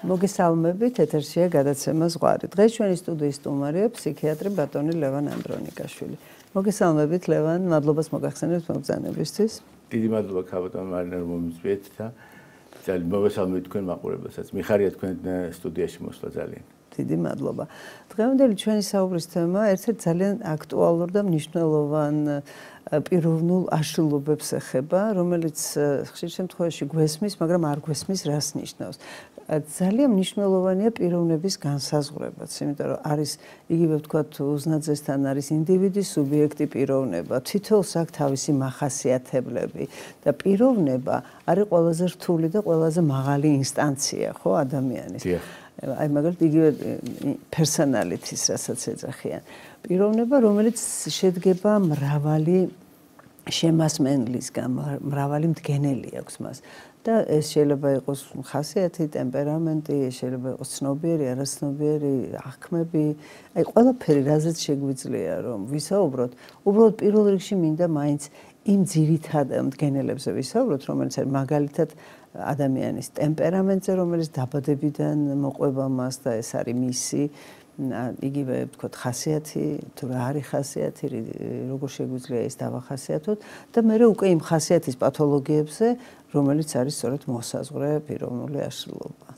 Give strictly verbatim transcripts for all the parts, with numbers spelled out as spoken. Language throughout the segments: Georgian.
მოგესალმებით, ეთერშია გადაცემა ზღვარი. დღეს ჩვენი სტუდიის სტუმარია ფსიქიატრი ბატონი ლევან ანდრონიკაშვილი. მოგესალმებით, ლევან, მადლობას მოგახსენებთ მოგზაურობისთვის. დიდი მადლობა ქაბატონ მარინე რომ მომიწვიეთ და ძალიან მოგესალმებით თქვენ მაყურებელსაც. მიხარია თქვენ სტუდიაში მოსვლა ძალიან. დიდი მადლობა. დღევანდელი ჩვენი საუბრის თემა ერთ-ერთ ძალიან აქტუალურ და მნიშვნელოვან პიროვნულ აშლილობებს ეხება, რომელიც ხშირ შემთხვევაში გვესმის, მაგრამ არ გვესმის რას ნიშნავს. ძალიან მნიშვნელოვანია პიროვნების განსაზღვრებაც, იმიტომ რომ არის იგივე ვთქვათ უზნაძესთან არის ინდივიდი, სუბიექტი, პიროვნება, თითოეულს აქვს თავისი მახასიათებლები და პიროვნება არის ყველაზე რთული და ყველაზე მაღალი ინსტანცია, ხო, ადამიანის. აი მაგალითად იგივე პერსონალიტის რასაც ეძახიან. პიროვნება, რომელიც შედგება მრავალი შემასმენლისგან, მრავალი მდგენელი აქვს მას. და ეს შეიძლება იყოს ხასიათი, ტემპერამენტი, შეიძლება იყოს ცნობიერი, არაცნობიერი, აღქმები, აი ყველაფერი, რაზეც შეგვიძლია რომ ვისაუბროთ, უბრალოდ პირველ რიგში მინდა მაინც იმ ძირითად მდგენელებზე ვისაუბროთ, რომელიც არის მაგალითად ადამიანის ტემპერამენტზე, რომელიც დაბადებიდან მოყვება მას და ეს არის მისი იგივე ვთქვათ ხასიათი, თუ რა არის ხასიათი, როგორ შეგვიძლია ეს დავახასიათოთ და მე უკვე იმ ხასიათის პათოლოგიებზე, რომელიც არის სწორედ მოსაზღვრე პიროვნული აშლილობა.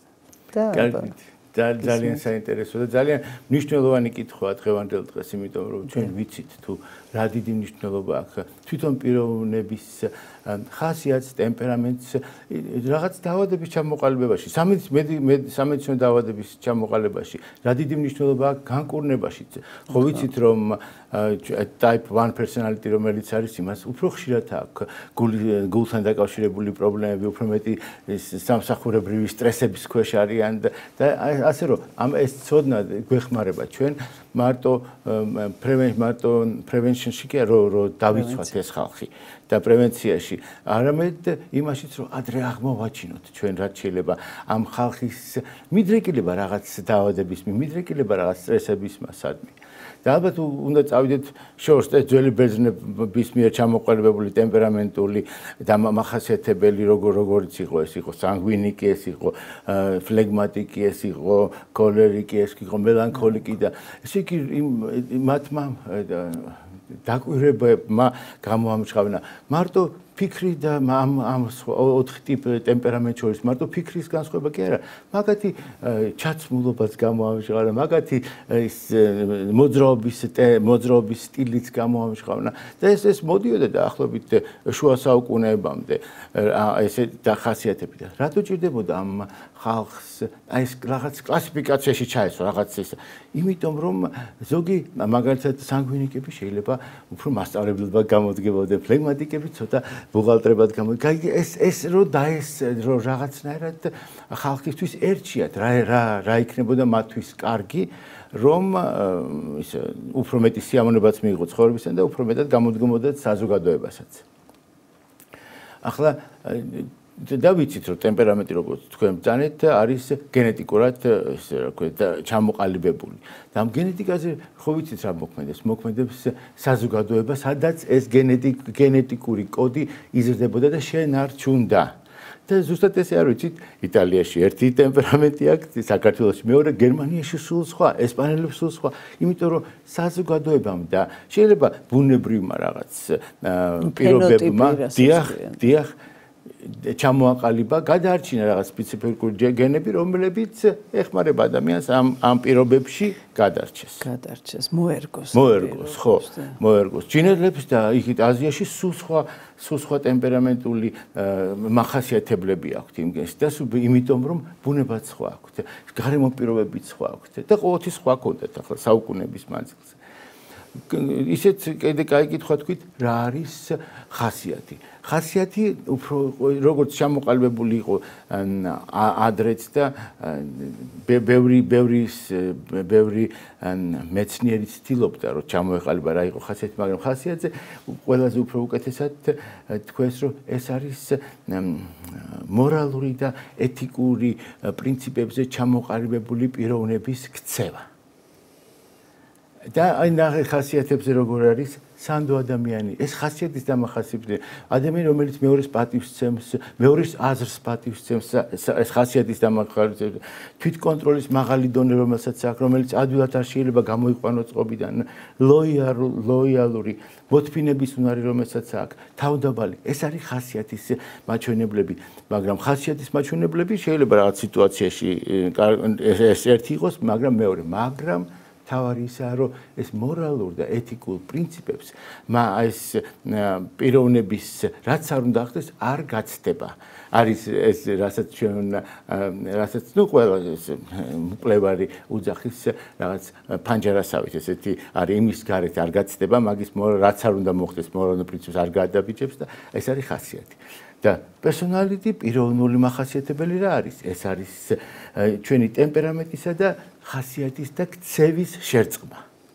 და ძალიან საინტერესო და ძალიან მნიშვნელოვანი კითხვაა დღევანდელ დღეს, იმიტომ რომ ჩვენ ვიცით თუ რა დიდი მნიშვნელობა აქვს თვითონ პიროვნების ხასიათს, ტემპერამენტს, რაღაც დაავადების ჩამოყალიბებაში, სამედიცინო დაავადების ჩამოყალიბებაში, რა დიდი მნიშვნელობა აქვს განკურნებაშიც. ხო ვიცით რომ type one personality რომელიც არის იმას უფრო ხშირად აქვს გულთან დაკავშირებული პრობლემები, უფრო მეტი სამსახურებრივი სტრესების ქვეშ არიან და ასე რომ ამ ეს ცოდნა გვეხმარება ჩვენ მარტო მარტო prevention-ში კი არა რომ დავიცვათ ეს ხალხი და პრევენციაში, არამედ იმაშიც რომ ადრე აღმოვაჩინოთ ჩვენ რაც შეიძლება ამ ხალხის მიდრეკილება რაღაც დაავადების, მიდრეკილება რაღაც სტრესების მასადმი. და ალბათ უნდა წავიდეთ შორს ეს ძველი ბერძნების მიერ ჩამოყალიბებული ტემპერამენტული და მახასიათებელი როგორ როგორიც იყო ეს იყო სანგვინიკი, ეს იყო ფლეგმატიკი, ეს იყო კოლერიკი, ეს იყო მელანქოლიკი და ესე იგი მათმა დაკვირვებებმა გამოამჟღავნა მარტო ფიქრი და ამ ამ ოთხ ტიპ ტემპერამენტ შორის მარტო ფიქრის განსხვავება კი არა, მაგათი ჩაცმულობაც გამოამჟღავნა, მაგათი ის მოძრაობის მოძრაობის სტილიც გამოამჟღავნა და ეს ეს მოდიოდა დაახლოებით შუა საუკუნეებამდე ესე დახასიათებდა. რატო ჭირდებოდა ამ ხალხს აი ეს რაღაც კლასიფიკაციაში ჩაესვა რაღაც ის, იმიტომ რომ ზოგი მაგალითად სანგვინიკები შეიძლება უფრო მასწავლებლებად გამოდგებოდნენ, ფლეგმატიკები ცოტა ბუღალტრებად გამოდგებოდნენ. ეს ეს რო დაეს რო რაღაცნაირად ხალხისთვის ერჩიათ რა რა რა იქნებოდა მათთვის კარგი, რომ ის უფრო მეტი სიამოვნებაც მიიღო ცხოვრებისგან და უფრო მეტად გამოდგებოდათ საზოგადოებასაც. ახლა და ვიცით რომ ტემპერამენტი როგორც თქვენ ბრძანეთ არის გენეტიკურად ესე რა ვქვათ ჩამოყალიბებული. და ამ გენეტიკაზე ხო ვიცით რა მოქმედებს, მოქმედებს საზოგადოება, სადაც ეს გენეტიკური კოდი იზრდებოდა და შენ არ ჩუნდა. და ზუსტად ესე არ ვიცით, იტალიაში ერთი ტემპერამენტი აქვს, საქართველოში მეორე, გერმანიაში სულ სხვა, ესპანელებს სულ სხვა, იმიტომ რომ საზოგადოებამ და შეიძლება ბუნებრივმა რაღაც პირობებმა დიახ, დიახ ჩამოაყალიბა, გადაარჩინა რაღაც სპეციფიკური გენები, რომლებიც ეხმარება ადამიანს ამ ამ პირობებში გადარჩეს. გადარჩეს, მოერგოს. მოერგოს, ხო, მოერგოს. ჩინელებს და იქით აზიაში სულ სხვა სულ სხვა ტემპერამენტული მახასიათებლები აქვთ იმ გენს და იმიტომ რომ ბუნებაც სხვა აქვთ, გარემო პირობებიც სხვა აქვთ და ყოველთვის სხვა კონდეთ ახლა საუკუნეების მანძილზე. ისეთ კიდე კაი კითხვა თქვით, რა არის ხასიათი? ხასიათი უფრო როგორც ჩამოყალიბებული იყო ადრეც და ბევრი ბევრი ბევრი მეცნიერი ცდილობდა რომ ჩამოეყალიბა რა იყო ხასიათი, მაგრამ ხასიათზე ყველაზე უფრო უკეთესად თქვენს რომ ეს არის მორალური და ეთიკური პრინციპებზე ჩამოყალიბებული პიროვნების ქცევა. და აი ნახე ხასიათებზე როგორ არის სანდო ადამიანი. ეს ხასიათის დამახასიათებელია. ადამიანი რომელიც მეორეს პატივს სცემს, მეორის აზრს პატივს სცემს, ეს ხასიათის დამახასიათებელია. თვითკონტროლის მაღალი დონე რომელსაც აქვს, რომელიც ადვილად არ შეიძლება გამოიყვანოს წყობიდან, ლოიალური მოთმინების უნარი რომელსაც აქვს, თავდაბალი. ეს არის ხასიათის მაჩვენებლები, მაგრამ ხასიათის მაჩვენებლები შეიძლება რაღაც სიტუაციაში ეს ერთი იყოს, მაგრამ მეორე, მაგრამ თავარი ისაა, რომ ეს მორალურ და ეთიკურ პრინციპებს ეს პიროვნების რაც არ უნდა ხდეს არ გაცდება. არის ეს რასაც ჩვენ რასაც ნუ ყველა ეს მკვლევარი უძახის რაღაც ფანჯარასავით ესეთი არის იმის გარეთ არ გაცდება, მაგის რაც არ უნდა მოხდეს მორალურ პრინციპს არ გადაბიჯებს და ეს არის ხასიათი. და პერსონალიტი პიროვნული მახასიათებელი რა არის? ეს არის ჩვენი ტემპერამენტისა და ხასიათის და ქცევის შერწყმა.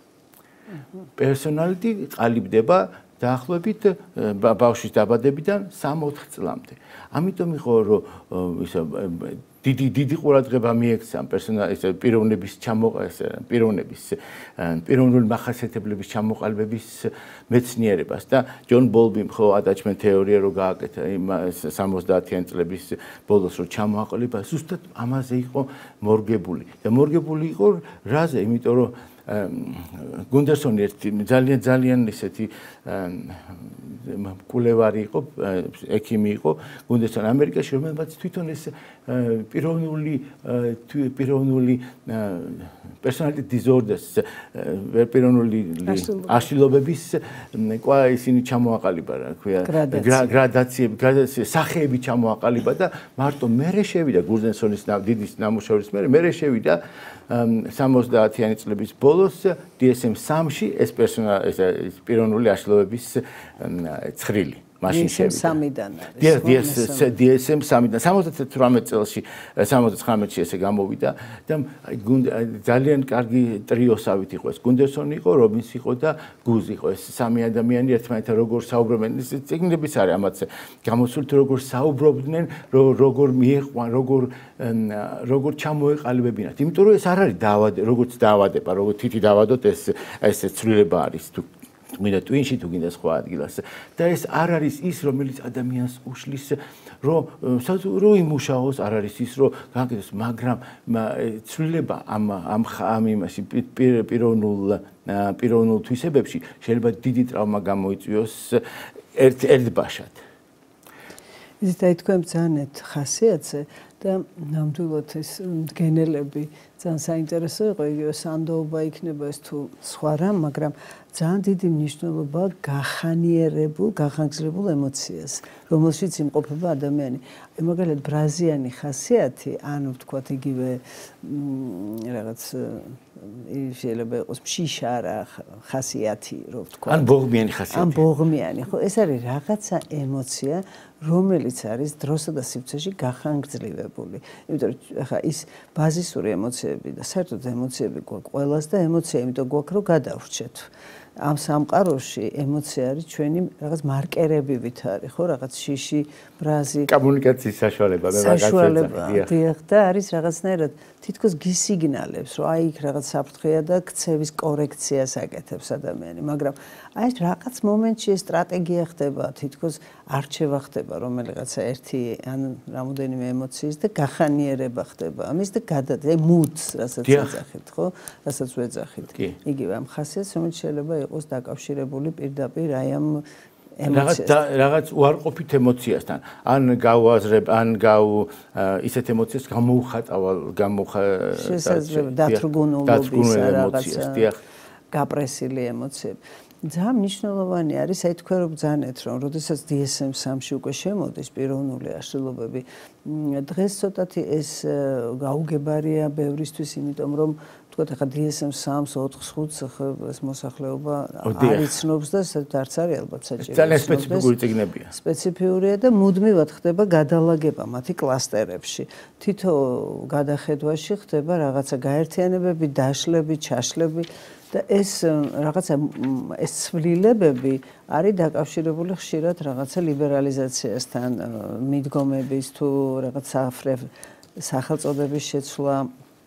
პერსონალიტი ყალიბდება დაახლოებით ბავშვის დაბადებიდან სამ-ოთხ წლამდე. ამიტომ იყო რომ ისა დიდი დიდი ყურადღება მიექცა პერსონალის პიროვნების ჩამოყალიბების პიროვნების პიროვნული მახასიათებლების ჩამოყალიბების მეცნიერებას და ჯონ ბოლბიმ ხო attachment თეორია რო გააკეთა იმ სამოცდაათიანი წლების ბოლოს რო ჩამოაყალიბა ზუსტად ამაზე იყო მორგებული და მორგებული იყო რაზე იმიტომ რომ გუნდერსონი ერთი ძალიან ძალიან ისეთი მკვლევარი იყო, ექიმი იყო გუნდერსონი ამერიკაში, რომელმაც თვითონ ეს პიროვნული პიროვნული personality disorders პიროვნული აშლილობების ყვა ისინი ჩამოაყალიბა, რა ქვია, გრადაციები, გრადაციები, სახეები ჩამოაყალიბა და მარტო მერე შევიდა გუნდერსონის დიდი ნამუშევრის მერე მერე შევიდა სამოცდაათიანი წლების ბოლოს დი ეს ემ სამში ეს პიროვნული აშლილობების ცხრილი მაშინ შევიდა. დი ეს ემ სამიდან სამოცდათვრამეტ წელს სამოცდათხრამეტში ესე გამოვიდა და ძალიან კარგი ტრიოსავით იყო ეს გუნდერსონი იყო, რობინს იყო და გუზ იყო. ეს სამი ადამიანი ერთმანეთთან როგორ საუბრობენ, ეს წიგნებიც არის ამაც გამოსული თუ როგორ საუბრობდნენ, როგორ მიეყვან, როგორ როგორ ჩამოეყალიბებინათ. იმიტომ რომ ეს არ არის დაავადება, როგორც დაავადება, როგორც თითი დაავადოთ ეს ეს ცვლილება არის თუ მინდა ტვინში თუ გინდა სხვა ადგილას და ეს არ არის ის რომელიც ადამიანს უშლის რომ რო იმუშაოს არ არის ის რომ გაკეთოს მაგრამ ცვლილება ამ ამ ამ იმაში პიროვნულ პიროვნულ თვისებებში შეიძლება დიდი ტრავმა გამოიწვიოს ერთ ერთბაშად. ის დაითქვამ ძალიან ხასიათზე და ნამდვილად ეს მდგენელები ძალიან საინტერესო იყო იგივე სანდოობა იქნება ეს თუ სხვა რამ, მაგრამ ძალიან დიდი მნიშვნელობა გახანიერებულ, გახანგრძლივებულ ემოციას, რომელშიც იმყოფება ადამიანი. მაგალითად ბრაზიანი ხასიათი, ანუ ვთქვათ იგივე რაღაც შეიძლება იყოს მშიშარა ხასიათი, რო ვთქვათ. ან ბოღმიანი ხასიათი. ან ბოღმიანი, ხო, ეს არის რაღაცა ემოცია, რომელიც არის დროსა და სივრცეში გახანგრძლივებული. იმიტომ რომ ახლა ის ბაზისური ემოციები და საერთოდ ემოციები გვაქვს ყველას და ემოცია იმიტომ გვაქვს რომ გადავრჩეთ. ამ სამყაროში ემოცია არის ჩვენი რაღაც მარკერებივით არის, ხო, რაღაც შიში, ბრაზი, კომუნიკაციის საშუალება, საშუალება, დიახ, და არის რაღაცნაირად თითქოს გისიგნალებს, რომ აი იქ რაღაც საფრთხეა და ქცევის კორექციას აკეთებს ადამიანი, მაგრამ აი რაღაც მომენტში ეს სტრატეგია ხდება, თითქოს არჩევა ხდება, რომელიღაცა ერთი ან რამოდენიმე ემოციის და გახანიერება ხდება. ამის და გადადა მუდს, რასაც ეძახით, ხო? რასაც ვეძახით. იგივე ამ ხასიათს, რომელიც შეიძლება იყოს დაკავშირებული პირდაპირ აი ამ რაღაც რაღაც უარყოფით ემოციასთან. ან გავაზრებ, ან გავ ისეთ ემოციას გამოუხატავალ, გამოხა შესაძლოა დათრგუნულობის რაღაცა გაპრესილი ემოციები. ძალიან მნიშვნელოვანი არის, აი თქვენ რომ ბრძანეთ, რომ როდესაც დი ეს ემ სამში უკვე შემოდის პიროვნული აშლილობები, დღეს ცოტათი ეს გაუგებარია ბევრისთვის, იმიტომ რომ თქვათ ახლა დი ეს ემ სამს, ოთხს, ხუთს ეს მოსახლეობა არ იცნობს და არც არის ალბათ საჭირო. ძალიან სპეციფიკური წიგნებია. სპეციფიურია და მუდმივად ხდება გადალაგება მათი კლასტერებში. თითო გადახედვაში ხდება რაღაცა გაერთიანებები, დაშლები, ჩაშლები და ეს რაღაცა ეს ცვლილებები არის დაკავშირებული ხშირად რაღაცა ლიბერალიზაციასთან, მიდგომების თუ რაღაც სახელწოდების შეცვლა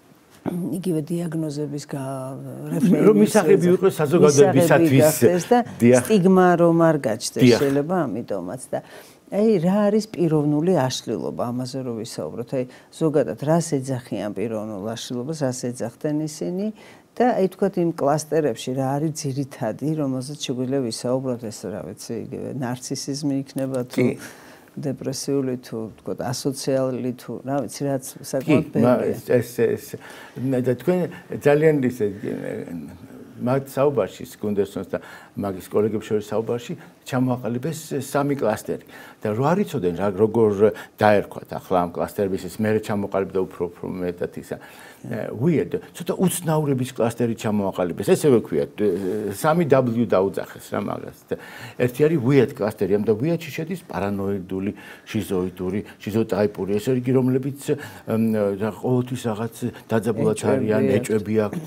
იგივე დიაგნოზების რეფრენის რომ მისაღები იყოს საზოგადოებისათვის და სტიგმა რომ არ გაჩნდეს შეიძლება ამიტომაც და აი რა არის პიროვნული აშლილობა ამაზე რომ ვისაუბროთ აი ზოგადად რას ეძახიან პიროვნულ აშლილობას რას ეძახდნენ ისინი და აი თქვათ იმ კლასტერებში რა არის ძირითადი რომელზეც შეგვიძლია ვისაუბროთ ეს რა ვიცი იგივე ნარცისიზმი იქნება თუ დეპრესიული თუ თქვათ ასოციალური თუ რა ვიცი რაც საკმაოდ ბევრია ეს ეს და თქვენ ძალიან ისე მათ საუბარში გუნდერსონს და მაგის კოლეგებს შორის საუბარში ჩამოაყალიბეს სამი კლასტერი და რო არ იცოდნენ რა როგორ დაერქვათ ახლა ამ კლასტერების ეს მე ჩამოყალიბდა უფრო უფრო მეტად ისა weird ცოტა უცნაურების კლასტერი ჩამოაყალიბეს ესევე ქვიათ სამი W დაუძახეს რა მაგას და ერთი არის weird კლასტერი ამ და weird-ში შედის პარანოიდული შიზოიდური შიზოტაიპური ეს იგი რომლებიც ყოველთვის რაღაც დაძაბულად არიან ეჭვები აქვთ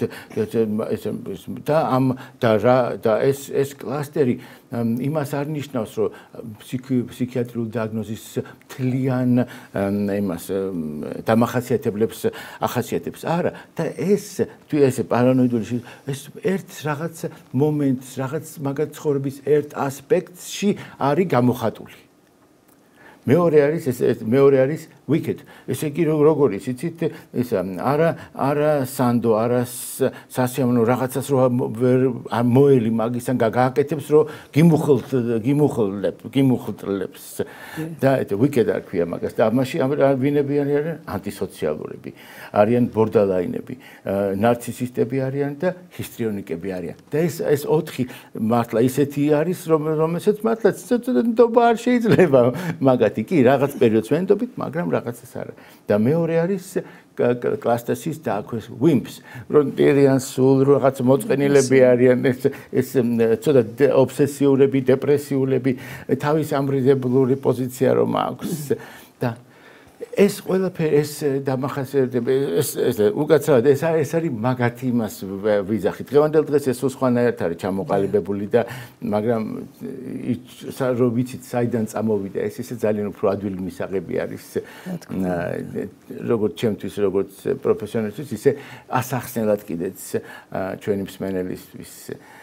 და ამ და რა და ეს ეს კლასტერი იმას არ ნიშნავს რომ ფსიქიატრიული დიაგნოზის მთლიან იმას დამახასიათებლებს ახასიათებს არა და ეს თუ ესე პარანოიდული ეს ერთ რაღაც მომენტს რაღაც მაგათ ცხოვრების ერთ ასპექტში არის გამოხატული მეორე არის ეს მეორე არის wicked ესე იგი როგორ იცით ეს არა არა სანდო არა სასიამოვნო რაღაცას რო არ მოელი მაგისან გააკეთებს რომ გიმუხლ გიმუხლებ გიმუხლებს და ეს wicked არ ქვია მაგას და ამაში ვინები არიან ანტისოციალურები არიან ბორდალაინები ნარცისისტები არიან და ჰისტრიონიკები არიან და ეს ეს ოთხი მართლა ისეთი არის რომ რომელსაც მართლა ნდობა არ შეიძლება მაგათი კი რაღაც პერიოდს ვენდობით მაგრამ რაღაცას არა და მეორე არის კლასტასის და აქვეს wimps რომ დერიან სულ რაღაც მოწყენილები არიან ეს ეს ცოტა ობსესიურები დეპრესიულები თავის ამრიდებლური პოზიცია რომ აქვს და ეს ყველაფერი ეს დამახასიათებელი ეს ეს უკაცრავად ეს ეს არის მაგათი იმას ვიზახით დღევანდელ დღეს ეს სხვანაირად არის ჩამოყალიბებული და მაგრამ რო ვიცით საიდან წამოვიდა ეს ისე ძალიან უფრო ადვილი მისაღები არის როგორც ჩემთვის როგორც პროფესიონალისთვის ისე ასახსნელად კიდეც ჩვენი მსმენელისთვის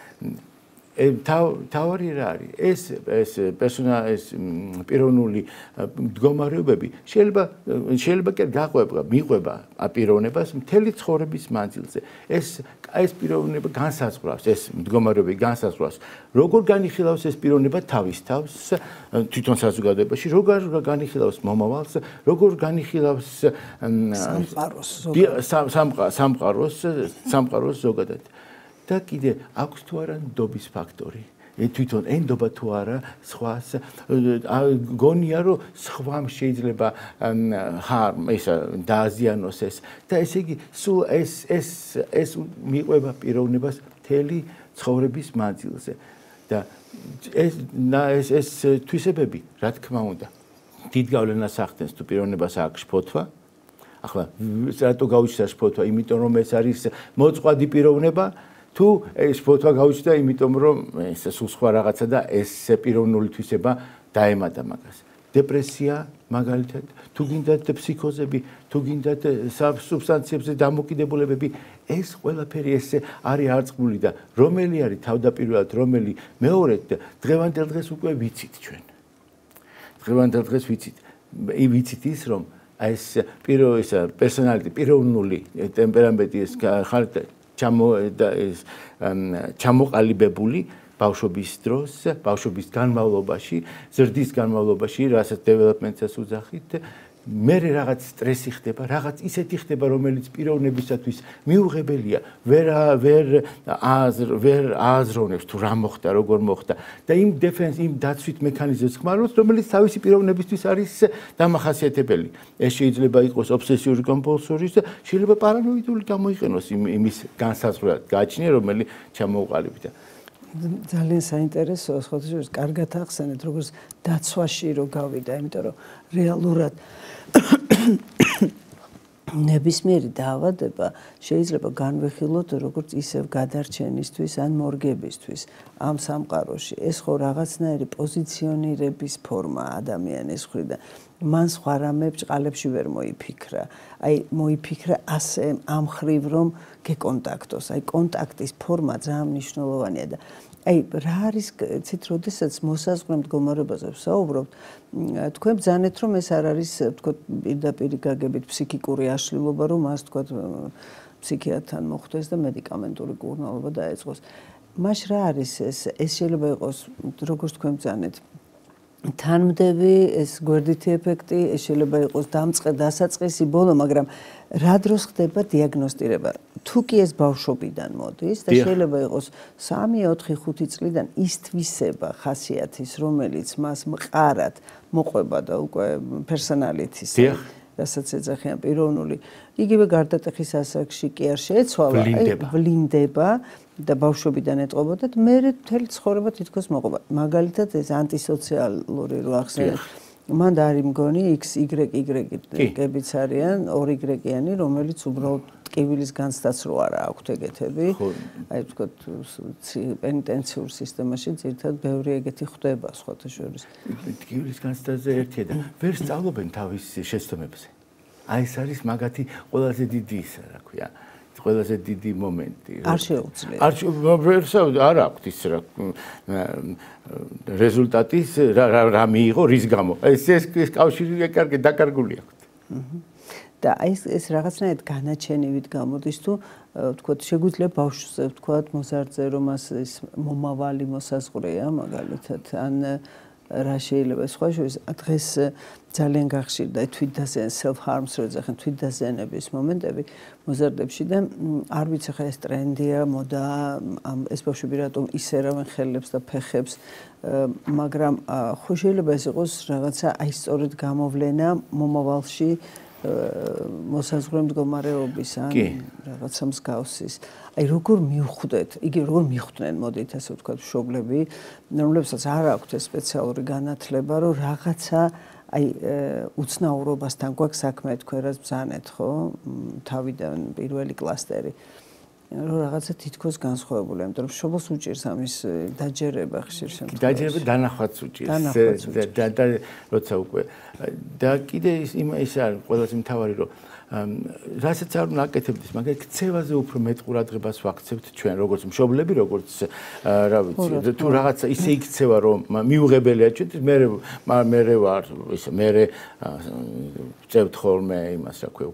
თავარი რა არის ეს ეს პერსონა ეს პიროვნული მდგომარეობები შეიძლება შეიძლება კი გაყვება მიყვება აპიროვნებას მთელი ცხოვრების მანძილზე ეს ეს პიროვნება განსაზღვრავს ეს მდგომარეობები განსაზღვრავს როგორ განიხილავს ეს პიროვნება თავის თავს თვითონ საზოგადოებაში როგორ განიხილავს მომავალს როგორ განიხილავს სამყაროს სამყაროს სამყაროს ზოგადად და კიდე აქვს თუ არა ნდობის ფაქტორი თვითონ ენდობა თუ არა სხვას გონია რომ სხვამ შეიძლება harm ისა დააზიანოს ეს და ესე იგი სულ ეს ეს ეს მიყვება პიროვნებას მთელი ცხოვრების მანძილზე და ეს ეს ეს თვისებები რა თქმა უნდა დიდ გავლენას ახდენს თუ პიროვნებას აქვს შფოთვა ახლა რატო გაუჩნდა შფოთვა იმიტომ რომ ეს არის მოწყვლადი პიროვნება თუ ეს ფოტო გაუჩნდა იმიტომ რომ ეს სულ სხვა რაღაცა და ეს პიროვნული თვისება დაემატა მაგას დეპრესია მაგალითად თუ გინდათ ფსიქოზები თუ გინდათ სუბსტანციებზე დამოკიდებულებები ეს ყველაფერი ეს არის არწყმული და რომელი არის თავდაპირველად რომელი მეორედ დღევანდელ დღეს უკვე ვიცით ჩვენ დღევანდელ დღეს ვიცით ვიცით ის რომ ეს პირო ეს პერსონალიტეტი პიროვნული ტემპერამენტი ეს ხართ ჩამო ეს ჩამოყალიბებული ბავშვობის დროს, ბავშვობის განმავლობაში, ზრდის განმავლობაში, რასაც დეველოპმენტსაც უძახით, მე რაღაც სტრესი ხდება, რაღაც ისეთი ხდება, რომელიც პიროვნებისათვის მიუღებელია, ვერ ვერ აზრ ვერ აზროვნებს თუ რა მოხდა, როგორ მოხდა და იმ დეფენს, იმ დაცვით მექანიზმებს ხმარობს, რომელიც თავისი პიროვნებისთვის არის დამახასიათებელი. ეს შეიძლება იყოს ობსესიური კომპულსური და შეიძლება პარანოიდული გამოიყენოს იმის განსაზღვრად გააჩნია, რომელიც ჩამოუყალიბდა. ძალიან საინტერესოა, ხოთაშორის კარგად ახსენეთ, როგორც დაცვაში რო გავიდა, იმიტომ რომ რეალურად ნებისმიერი დაავადება შეიძლება განვიხილოთ როგორც ისევ გადარჩენისთვის ან მორგებისთვის ამ სამყაროში. ეს ხო რაღაცნაირი პოზიციონირების ფორმაა ადამიანის მხრიდან. მან სხვა რამე ბჭყალებში ვერ მოიფიქრა. აი მოიფიქრა ასე ამ ხრივ რომ გეკონტაქტოს. აი კონტაქტის ფორმა ძალიან მნიშვნელოვანია და აი რა არის ცით როდესაც მოსაზღვრე მდგომარეობაზე ვსაუბრობთ, თქვენ ბრძანეთ რომ ეს არ არის თქო პირდაპირ გაგებით ფსიქიკური აშლილობა, რომ მას თქო ფსიქიატრთან მოხვდეს და მედიკამენტური კურნალობა დაეწყოს. მაშ რა არის ეს? ეს შეიძლება იყოს როგორც თქვენ ბრძანეთ თანმდევი, ეს გვერდითი ეფექტი, ეს შეიძლება იყოს დამწყე დასაწყისი ბოლო, მაგრამ რა დროს ხდება დიაგნოსტირება? თუ კი ეს ბავშვობიდან მოდის და შეიძლება იყოს სამი, ოთხი, ხუთი წლიდან ის თვისება ხასიათის, რომელიც მას მყარად მოყვება და უკვე პერსონალიტის რასაც ეძახიან პიროვნული, იგივე გარდატეხის ასაკში კი არ შეეცვალა, ვლინდება და ბავშვობიდან ეტყობოდა და მე მთელი ცხოვრება თითქოს მოყვება. მაგალითად ეს ანტისოციალური რო ახსენეთ. მან და არის მგონი X, Y, Y-გებიც არიან, ორი Y-იანი, რომელიც უბრალოდ ტკივილის განცდაც რო არა აქვთ ეგეთები. აი ვთქვათ, პენიტენციურ სისტემაში ძირითადად ბევრი ეგეთი ხდება სხვათა შორის. ტკივილის განცდაზე ერთია და ვერ სწავლობენ თავის შეცდომებზე. აი ეს არის მაგათი ყველაზე დიდი ისა, რა ქვია. ყველაზე დიდი მომენტი. არ შეუძლია. არ ვერ არ აქვს ის რა რეზულტატის რა მიიღო რის გამო. ეს ეს კავშირი კარგი დაკარგული აქვს. და ეს ეს რაღაცნაირად განაჩენივით გამოდის თუ ვთქვათ შეგვიძლია ბავშვზე ვთქვათ მოზარდზე რომ ის მომავალი მოსაზღვრეა მაგალითად ან რა შეიძლება სხვა შორის დღეს ძალიან გახშირდა თვითდაზიანების self harms რო ეძახენ თვითდაზიანების მომენტები მოზარდებში და არ ვიცი ხა ეს ტრენდია მოდა ამ ეს ბავშვები რატომ ისერავენ ხელებს და ფეხებს მაგრამ ხო შეიძლება ეს იყოს რაღაცა აი სწორედ გამოვლენა მომავალში მოსაზღვრე მდგომარეობის ან რაღაცა მსგავსის. აი როგორ მივხვდეთ, იგი როგორ მიხვდნენ, მოდით ასე ვთქვათ, მშობლები, რომლებსაც არ აქვთ ეს სპეციალური განათლება, რომ რაღაცა აი უცნაურობასთან გვაქვს საქმე, თქვენ რაც ბრძანეთ, ხო? თავიდან პირველი კლასტერი. რომ რაღაცა თითქოს განსხვავებული, ამიტომ რომ შობოს უჭირს ამის დაჯერება ხშირ შემთხვევაში. დაჯერება დანახვაც უჭირს. და და როცა უკვე და კიდე ის ის არის ყველაზე მთავარი რომ რასაც არ უნდა აკეთებდეს, მაგრამ ქცევაზე უფრო მეტ ყურადღებას ვაქცევთ ჩვენ, როგორც მშობლები, როგორც რა ვიცი, თუ რაღაცა ისე იქცევა რომ მიუღებელია ჩვენ, მე მე ვარ ისე მე ვწევთ ხოლმე იმას რა ქვია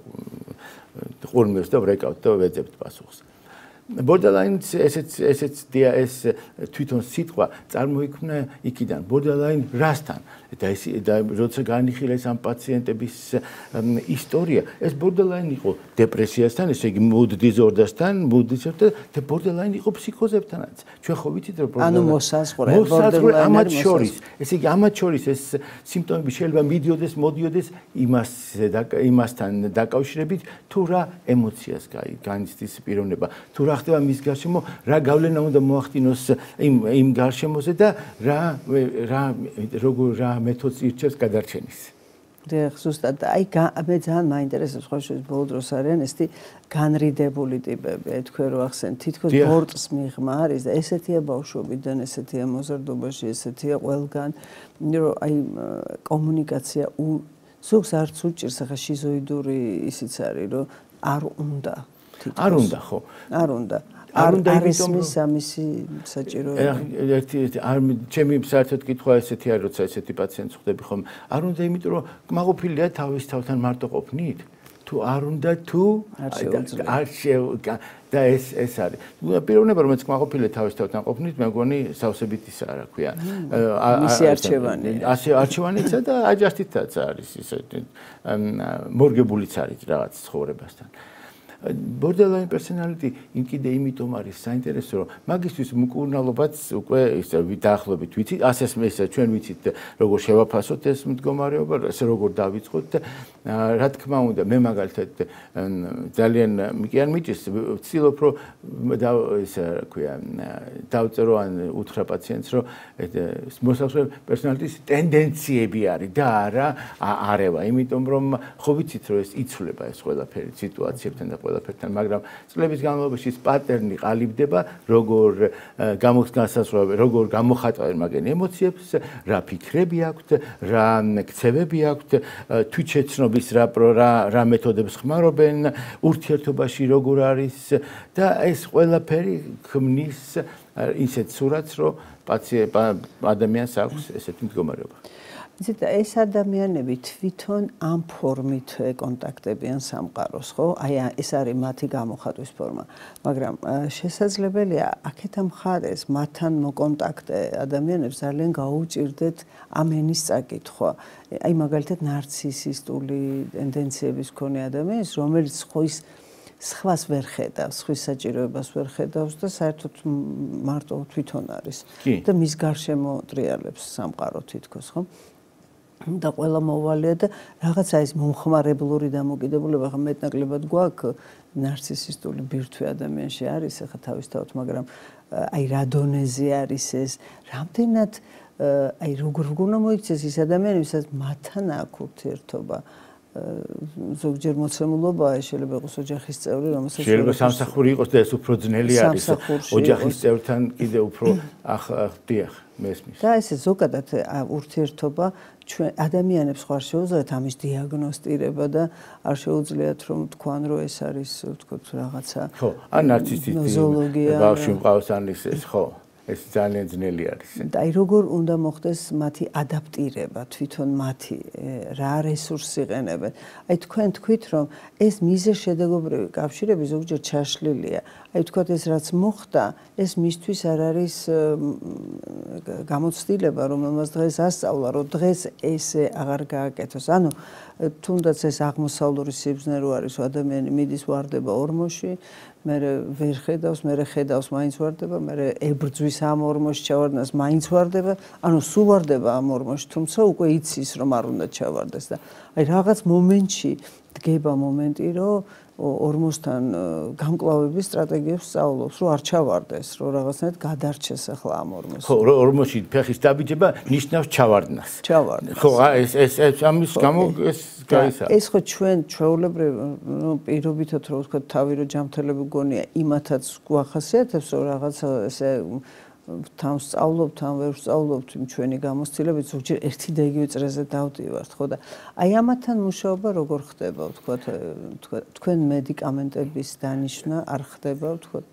ყურმებს და ვრეკავთ და ვეძებთ პასუხს. Borderline ესეც ესეც დია ეს თვითონ სიტყვა წარმოიქმნა იქიდან borderline რასთან და ეს და როცა განიხილა ეს ამ პაციენტების ისტორია ეს borderline იყო დეპრესიასთან ესე იგი mood disorder-სთან mood disorder და borderline იყო ფსიქოზებთანაც ჩვენ ხო ვიცით რომ ანუ მოსაზღვრე borderline ამათ შორის ესე იგი ამათ შორის ეს სიმპტომები შეიძლება მიდიოდეს მოდიოდეს იმას იმასთან დაკავშირებით თუ რა ემოციას განიცდის პიროვნება თუ რა ხდება მის გარშემო რა გავლენა უნდა მოახდინოს იმ იმ გარშემოზე და რა რა როგორ რა მეთოდს ირჩევს გადარჩენის. დიახ, ზუსტად. აი მე ძალიან მაინტერესებს ხო შეიძლება ბოლო დროს არიან ესეთი განრიდებული ტიპები, აი თქვენ რო ახსენეთ, თითქოს ბორტს მიღმა არის და ესეთია ბავშვობიდან, ესეთია მოზარდობაში, ესეთია ყველგან, რომ აი კომუნიკაცია ზოგს არც უჭირს, ახლა შიზოიდური ისიც არის, რომ არ უნდა არ უნდა ხო? არ უნდა. არ უნდა იმიტომ რომ სამისი საჭიროება. ერთი არ ჩემი საერთოდ კითხვა ესეთი არის, როცა ესეთი პაციენტს ხვდები ხომ, არ უნდა იმიტომ რომ კმაყოფილია თავის თავთან მარტო ყოფნით? თუ არ უნდა თუ არ შეუძლია და ეს ეს არის. პიროვნება რომელიც კმაყოფილია თავის თავთან ყოფნით, მე მგონი სავსებით ისა რა ქვია. მისი არჩევანი. ასე არჩევანიცა და აჯასტითაც არის ისე მორგებულიც არის რაღაც ცხოვრებასთან. Borderline personality კიდე იმიტომ არის საინტერესო რომ მაგისთვის მკურნალობაც უკვე ისე დაახლოებით ვიცით, ასე ესე ჩვენ ვიცით როგორ შევაფასოთ ეს მდგომარეობა, ესე როგორ დავიწყოთ და რა თქმა უნდა მე მაგალითად ძალიან კი არ მიჭირს ვცდილობ რომ ესე რა ქვია დავწერო ან უთხრა პაციენტს რომ მოსაზღვრე პერსონალიტის ტენდენციები არის და არა არევა, იმიტომ რომ ხო ვიცით რომ ეს იცვლება ეს ყველაფერი სიტუაციებთან და ყველაფერთან, მაგრამ წლების განმავლობაში ეს პატერნი ყალიბდება, როგორ გამოსგანსაზღვრება, როგორ გამოხატავენ მაგენ ემოციებს, რა ფიქრები აქვთ, რა ქცევები აქვთ, თვითშეცნობის რა რა რა მეთოდებს ხმარობენ, ურთიერთობაში როგორ არის და ეს ყველაფერი ქმნის ისეთ სურათს, რომ ადამიანს აქვს ესეთი მდგომარეობა. იცით, ეს ადამიანები თვითონ ამ ფორმით ეკონტაქტებიან სამყაროს, ხო? აი ეს არის მათი გამოხატვის ფორმა. მაგრამ შესაძლებელია აქეთ მხარეს მათთან მოკონტაქტე ადამიანებს ძალიან გაუჭირდეთ ამ ენის წაკითხვა. აი მაგალითად ნარცისისტული ტენდენციების მქონე ადამიანს, რომელიც ხოის სხვას ვერ ხედავს, ხვის საჭიროებას ვერ ხედავს და საერთოდ მარტო თვითონ არის და მის გარშემო ტრიალებს სამყარო თითქოს, ხო? და ყველა მოვალეა და რაღაცა ის მომხმარებლური დამოკიდებულება ხა მეტნაკლებად გვაქვს ნარცისისტული ბირთვი ადამიანში არის ახლა თავისთავად, მაგრამ აი რა დონეზე არის ეს, რამდენად აი როგორ უნდა მოიქცეს ის ადამიანები, სადაც მათთან აქვს ურთიერთობა. ზოგჯერ მოცემულობა შეიძლება იყოს ოჯახის წევრი, რომელსაც შეიძლება სამსახური იყოს და ეს უფრო ძნელი არის. ოჯახის წევრთან კიდე უფრო ახდიახ მესმის. და ესე ზოგადად ურთიერთობა ჩვენ ადამიანებს ხარ შეუძლიათ ამის დიაგნოსტირება და არ შეუძლიათ რომ თქვან რომ ეს არის ვთქვათ რაღაცა. ხო, ან ნარცისისტი ბავშვი მყავს ან ის ეს ხო. ეს ძალიან ძნელი არის. და აი როგორ უნდა მოხდეს მათი ადაპტირება, თვითონ მათი რა რესურსი იყენებენ. აი თქვენ თქვით რომ ეს მიზეშედეგობრივი კავშირები ზოგჯერ ჩაშლილია. აი თქვათ ეს რაც მოხდა, ეს მისთვის არ არის გამოცდილება, რომელმაც დღეს ასწავლა, რომ დღეს ესე აღარ გააკეთოს. ანუ თუნდაც ეს აღმოსავლური სიბზნე რო არის, რომ ადამიანი მიდის ვარდება ორმოში, მე ვერ ხედავს, მე ხედავს, მაინც ვარდება, მე ებრძვის ამ ორმოში ჩავარდნას, მაინც ვარდება, ანუ სულ ვარდება ამ ორმოში, თუმცა უკვე იცის რომ არ უნდა ჩავარდეს და აი რაღაც მომენტში დგება მომენტი, რომ ორმოსთან გამკლავების სტრატეგიებს სწავლობს, რომ არ ჩავარდეს, რომ რაღაცნაირად გადარჩეს ახლა ამ ორმოში. ხო, ორმოში ფეხის დაბიჯება ნიშნავს ჩავარდნას. ჩავარდნას. ხო, ეს ეს ეს ამის გამო ეს გაისაა. ეს ხო ჩვენ ჩვეულებრივ, ნუ პირობითად რო ვთქვა, თავი რო ჯანმრთელები გონია, იმათაც გვახასიათებს, რომ რაღაცა ესე თან სწავლობთ, თან ვერ სწავლობთ, იმ ჩვენი გამოცდილებით ზოგჯერ ერთი და იგივე წრეზე დავდივართ, ხო და აი ამათთან მუშაობა როგორ ხდება, ვთქვათ, თქვენ მედიკამენტების დანიშვნა არ ხდება, ვთქვათ,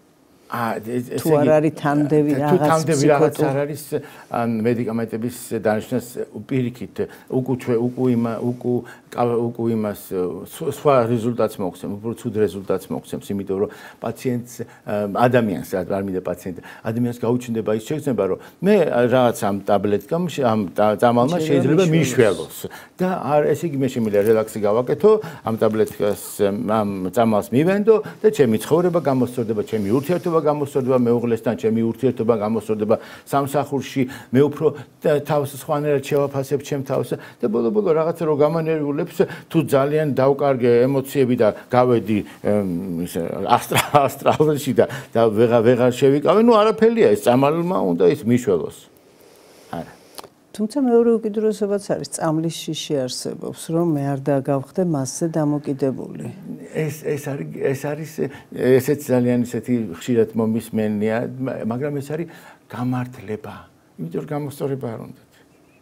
თუ არ არის თანდევი რაღაც თუ თანდევი რაღაც არ არის ან მედიკამენტების დანიშვნას პირიქით უკუჩვე უკუ იმა უკუ უკუ იმას სხვა რეზულტატს მოხსენ, უფრო ცუდ რეზულტატს მოხსენს, იმიტომ რომ პაციენტს ადამიანს არ მინდა პაციენტ ადამიანს გაუჩნდება ის შეგრძნება, რომ მე რაღაც ამ ტაბლეტკამ ამ წამალმა შეიძლება მიშველოს და არ ესე იგი მე შემიძლია რელაქსი გავაკეთო, ამ ტაბლეტკას ამ წამალს მივენდო და ჩემი ცხოვრება გამოსწორდება, ჩემი ურთიერთობა გამოსწორდება მეუღლესთან, ჩემი ურთიერთობა გამოსწორდება სამსახურში, მე უფრო თავს სხვანაირად შევაფასებ ჩემ თავს და ბოლო-ბოლო რაღაცა რო გამანერვიულებს თუ ძალიან დავკარგე ემოციები და გავედი ისე ასტრალში და და ვეღარ ვეღარ შევიკავე, ნუ არაფერია ეს წამალმა უნდა ის მიშველოს. არა. თუმცა მეორე უკიდურესობაც არის, წამლის შიში არსებობს, რომ მე არ დაგავხდე მასზე დამოკიდებული. ეს ეს არის ეს არის ესეც ძალიან ისეთი ხშირად მომისმენია, მაგრამ ეს არის გამართლება. იმიტომ რომ გამოსწორება არ უნდათ.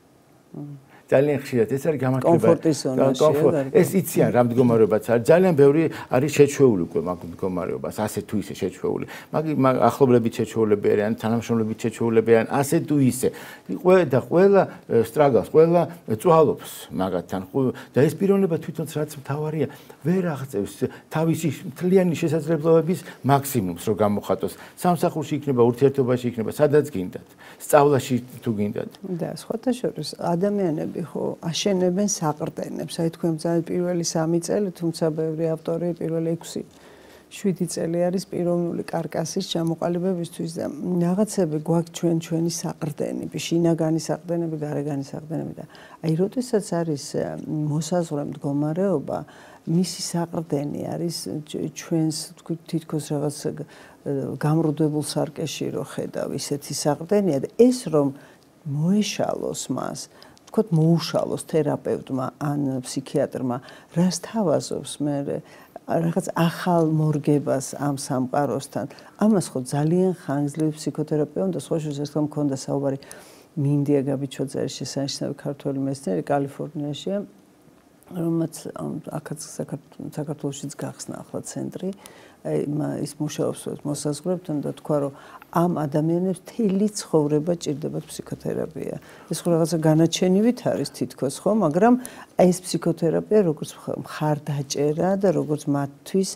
ძალიან ხშირად ეს არის გამართლება. კომფორტის ზონაში. ეს იციან რა მდგომარეობაც არის. ძალიან ბევრი არის შეჩვეული უკვე მაგ მდგომარეობას, ასე თუ ისე შეჩვეული. მაგ ახლობლებით შეჩვეულები არიან, თანამშრომლებით შეჩვეულები არიან, ასე თუ ისე. და ყველა სტრაგალს, ყველა წვალობს მაგათთან. და ეს პიროვნება თვითონც რაც მთავარია, ვერ აღწევს თავისი მთლიანი შესაძლებლობების მაქსიმუმს რო გამოხატოს. სამსახურში იქნება, ურთიერთობაში იქნება, სადაც გინდათ. სწავლაში თუ გინდათ. და სხვათა შორის ადამიანები ხო აშენებენ საყრდენებს. აი თქვენ ძალიან პირველი სამი წელი, თუმცა ბევრი ავტორი პირველი ექვსი შვიდი წელი არის პიროვნული კარკასის ჩამოყალიბებისთვის და რაღაცები გვაქვს ჩვენ ჩვენი საყრდენები, შინაგანი საყრდენები, გარეგანი საყრდენები და აი როდესაც არის მოსაზღვრე მდგომარეობა, მისი საყრდენი არის ჩვენს თითქოს რაღაც გამრუდებულ სარკეში რო ხედავ, ისეთი საყრდენია და ეს რომ მოეშალოს მას თქო მოუშალოს თერაპევტმა ან ფსიქიატრმა, რას თავაზობს მე რაღაც ახალ მორგებას ამ სამყაროსთან. ამას ხო ძალიან ხანგრძლივი ფსიქოთერაპია უნდა, სხვა შორის ეს მქონდა საუბარი მინდია გაბიჩოძერის შესანიშნავი ქართველი მეცნიერი კალიფორნიაშია, რომელმაც აქაც საქართველოშიც გახსნა ახლა ცენტრი. ის მუშაობს მოსაზღვრებთან და თქვა, რომ ამ ადამიანებს მთელი ცხოვრება ჭირდებათ ფსიქოთერაპია. ეს ხო რაღაცა განაჩენივით არის თითქოს, ხო, მაგრამ ეს ფსიქოთერაპია როგორც მხარდაჭერა და როგორც მათთვის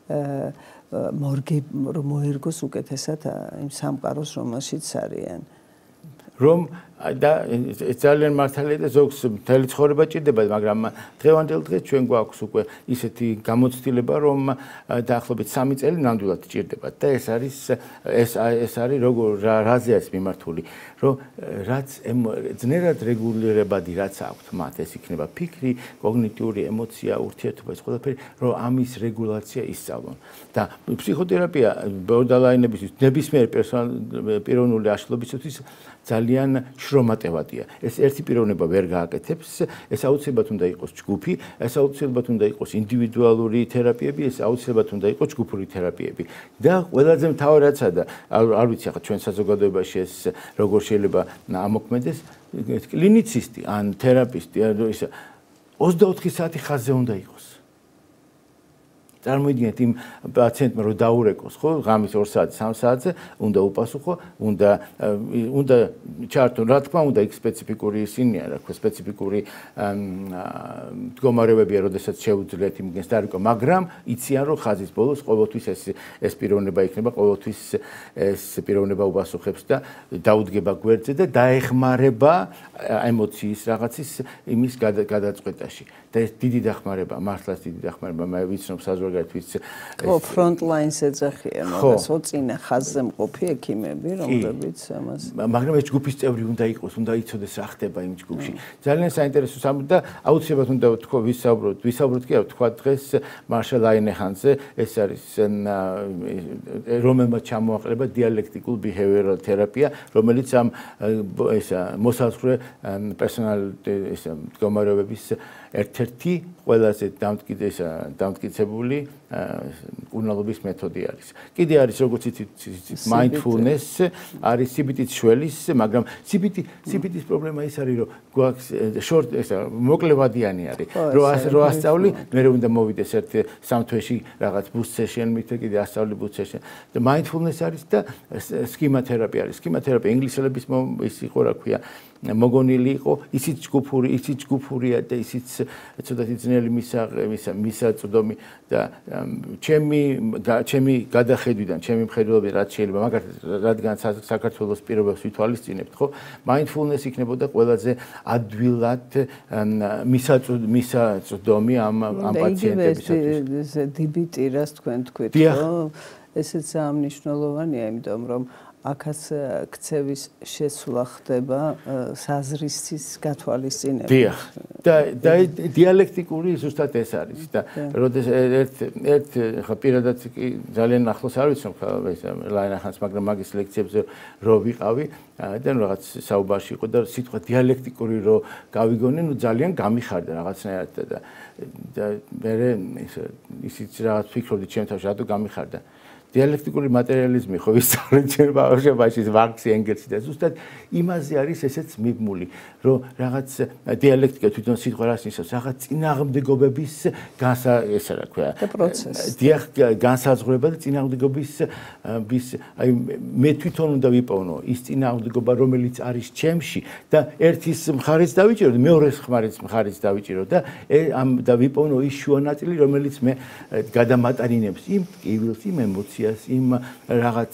მორგე რომ მოერგოს უკეთესად იმ სამყაროს, რომელშიც არიან. რომ და ძალიან მართალია და ზოგს მთელი ცხოვრება ჭირდება, მაგრამ დღევანდელ დღეს ჩვენ გვაქვს უკვე ისეთი გამოცდილება, რომ დაახლოებით სამი წელი ნამდვილად ჭირდებათ და ეს არის ეს ეს არის როგორ რაზე არის მიმართული, რომ რაც ძნელად რეგულირებადი რაც აქვთ მათ, ეს იქნება ფიქრი, კოგნიტიური, ემოცია, ურთიერთობა, ეს ყველაფერი, რომ ამის რეგულაცია ისწავლონ. და ფსიქოთერაპია ბორდალაინების ნებისმიერ პიროვნული აშლობისთვის ძალიან შრომატევადია. ეს ერთი პიროვნება ვერ გააკეთებს, ეს აუცილებლად უნდა იყოს ჯგუფი, ეს აუცილებლად უნდა იყოს ინდივიდუალური თერაპიები, ეს აუცილებლად უნდა იყოს ჯგუფური თერაპიები. და ყველაზე მთავარადსა და არ ვიცი ახლა ჩვენ საზოგადოებაში ეს როგორ შეიძლება ამოქმედეს, კლინიცისტი ან თერაპისტი ან ის ოცდაოთხი საათი ხაზზე უნდა იყოს. წარმოიდგინეთ იმ პაციენტმა რომ დაურეკოს, ხო, ღამის ორ საათზე, სამ საათზე უნდა უპასუხო, უნდა უნდა ჩართონ, რა თქმა უნდა, იქ სპეციფიკური ისინია, რა თქმა, სპეციფიკური მდგომარეობებია, როდესაც შეუძლიათ იმგენს დარეკვა, მაგრამ იციან, რომ ხაზის ბოლოს ყოველთვის ეს ეს პიროვნება იქნება, ყოველთვის ეს პიროვნება უპასუხებს და დაუდგება გვერდზე და დაეხმარება ემოციის რაღაცის იმის გადაწყვეტაში. და ეს დიდი დახმარება, მართლაც დიდი დახმარება, მე ვიცნობ საზოგადოებაში ხო, front lines ეძახიან, მაგას ოცინა ხაზზე მყოფი ექიმები, რომლებიც ამას. მაგრამ ეს ჯგუფის წევრი უნდა იყოს, უნდა იცოდეს რა ხდება იმ ჯგუფში. ძალიან საინტერესო საუბარი და აუცილებლად უნდა ვთქვა, ვისაუბროთ, ვისაუბროთ კი, ვთქვა დღეს მარშალ აინეჰანზე, ეს არის რომელმაც ჩამოაყალიბა dialectical behavioral therapy, რომელიც ამ ესა მოსაზღვრე პერსონალ ესა მდგომარეობების ერთ-ერთი ყველაზე დამტკიცებული კურნალობის მეთოდი არის. კიდე არის როგორც იცით mindfulness, არის სი ბი ტი შველის, მაგრამ სი ბი ტი სი ბი ტის პრობლემა ის არის, რომ გვაქვს short ესა მოკლევადიანი არის. რო რო ასწავლი, მე უნდა მოვიდეს ერთ სამ თვეში რაღაც boost session, მით კიდე ასწავლი boost session. და mindfulness არის და schema therapy არის. schema therapy ინგლისელების ის იყო, რა ქვია, მოგონილი იყო, ისიც ჯგუფური, ისიც ჯგუფურია და ისიც ცოტათი ძნელი მისა მისაწვდომი და ჩემი ჩემი გადახედვიდან, ჩემი მხედველობით რაც შეიძლება, მაგალითად, რადგან საქართველოს პირობებს ვითვალისწინებთ, ხო? Mindfulness იქნებოდა ყველაზე ადვილად მისაწვდომი ამ ამ პაციენტებისათვის. ეს დი ბი ტი რას თქვენ თქვით, ხო? ესეც სამნიშნელოვანია, იმიტომ რომ აქაც ქცევის შესვლა ხდება საზრისის გათვალისწინებით. დიახ. და და დიალექტიკური ზუსტად ეს არის და როდეს ერთ ერთ ხა პირადად ძალიან ახლოს არ ვიცნობ ეს ლაინახანს, მაგრამ მაგის ლექციებზე რო ვიყავი და რაღაც საუბარში იყო და სიტყვა დიალექტიკური რო გავიგონე, ნუ ძალიან გამიხარდა რაღაცნაირად და და მე ისიც რაღაც ფიქრობდი ჩემ თავში, რატო გამიხარდა. Dialectical materialism ხო ვისწავლეთ ჩვენ ბავშვობაში მარქსი ენგელსი და ზუსტად იმაზე არის ესეც მიბმული რომ რაღაც დიალექტიკა თვითონ სიტყვა რას ნიშნავს რაღაც წინააღმდეგობების განსა ესა რა ქვია დიახ განსაზღვრება და წინააღმდეგობის bis აი მე თვითონ უნდა ვიპოვნო ის წინააღმდეგობა რომელიც არის ჩემში და ერთის მხარეს დავიჭირო და მეორეს მხარეს დავიჭირო და ამ და ვიპოვნო ის შუა ნაწილი რომელიც მე გადამატანინებს იმ ტკივილს იმ ემოციას იმ რაღაც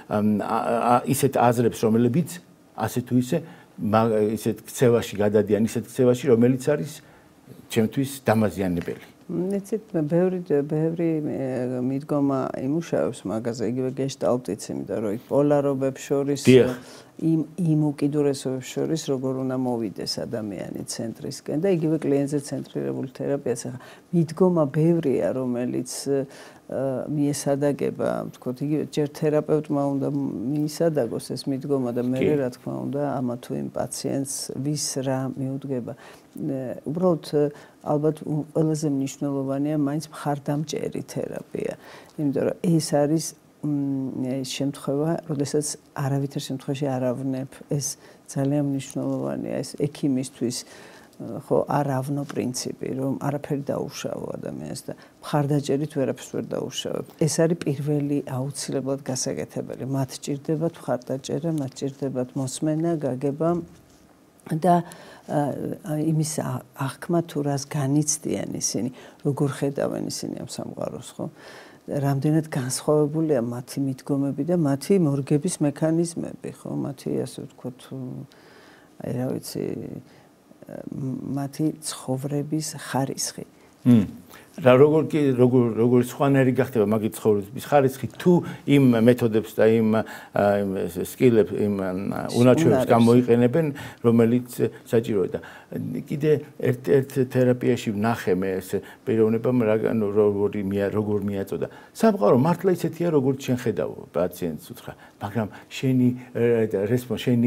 ისეთ აზრებს, რომლებიც ასე თუ ისე ისეთ ქცევაში გადადიან, ისეთ ქცევაში, რომელიც არის ჩემთვის დამაზიანებელი. იცით, ბევრი ბევრი მიდგომა იმუშავებს მაგაზე, იგივე გეშტალტიც, იმიტომ რომ იქ პოლარობებს შორის იმ იმ უკიდურესობებს შორის როგორ უნდა მოვიდეს ადამიანი ცენტრისკენ და იგივე კლიენტზე ცენტრირებული თერაპიაც ახლა მიდგომა ბევრია რომელიც მიესადაგება თქოთ იგივე ჯერ თერაპევტმა უნდა მიისადაგოს ეს მიდგომა და მე რა თქმა უნდა ამა თუ იმ პაციენტს ვის რა მიუდგება უბრალოდ ალბათ ყველაზე მნიშვნელოვანია მაინც მხარდამჭერი თერაპია იმიტომ რომ ეს არის შემთხვევა, როდესაც არავითარ შემთხვევაში არ ავნებ, ეს ძალიან მნიშვნელოვანია, ეს ექიმისთვის ხო არ ავნო პრინციპი, რომ არაფერი დაუშავო ადამიანს და მხარდაჭერით ვერაფერს ვერ დაუშავებ. ეს არის პირველი აუცილებლად გასაკეთებელი. მათ ჭირდებათ მხარდაჭერა, მათ ჭირდებათ მოსმენა, გაგება და იმის აღქმა თუ რას განიცდიან ისინი, როგორ ხედავენ ისინი ამ სამყაროს, ხო? რამდენად განსხვავებულია მათი მიდგომები და მათი მორგების მექანიზმები, ხო, მათი ასე ვთქვათ, აი რა ვიცი, მათი ცხოვრების ხარისხი. რა როგორ კი როგორ როგორ სხვანაირი გახდება მაგის ცხოვრების ხარისხი თუ იმ მეთოდებს და იმ სკილებს იმ უნარჩვევებს გამოიყენებენ რომელიც საჭიროა და კიდე ერთ ერთ თერაპიაში ვნახე მე ეს პიროვნება როგორი როგორ მიაწოდა სამყარო მართლა ისეთია როგორც შენ ხედავ პაციენტს უთხრა მაგრამ შენი რესპონს შენი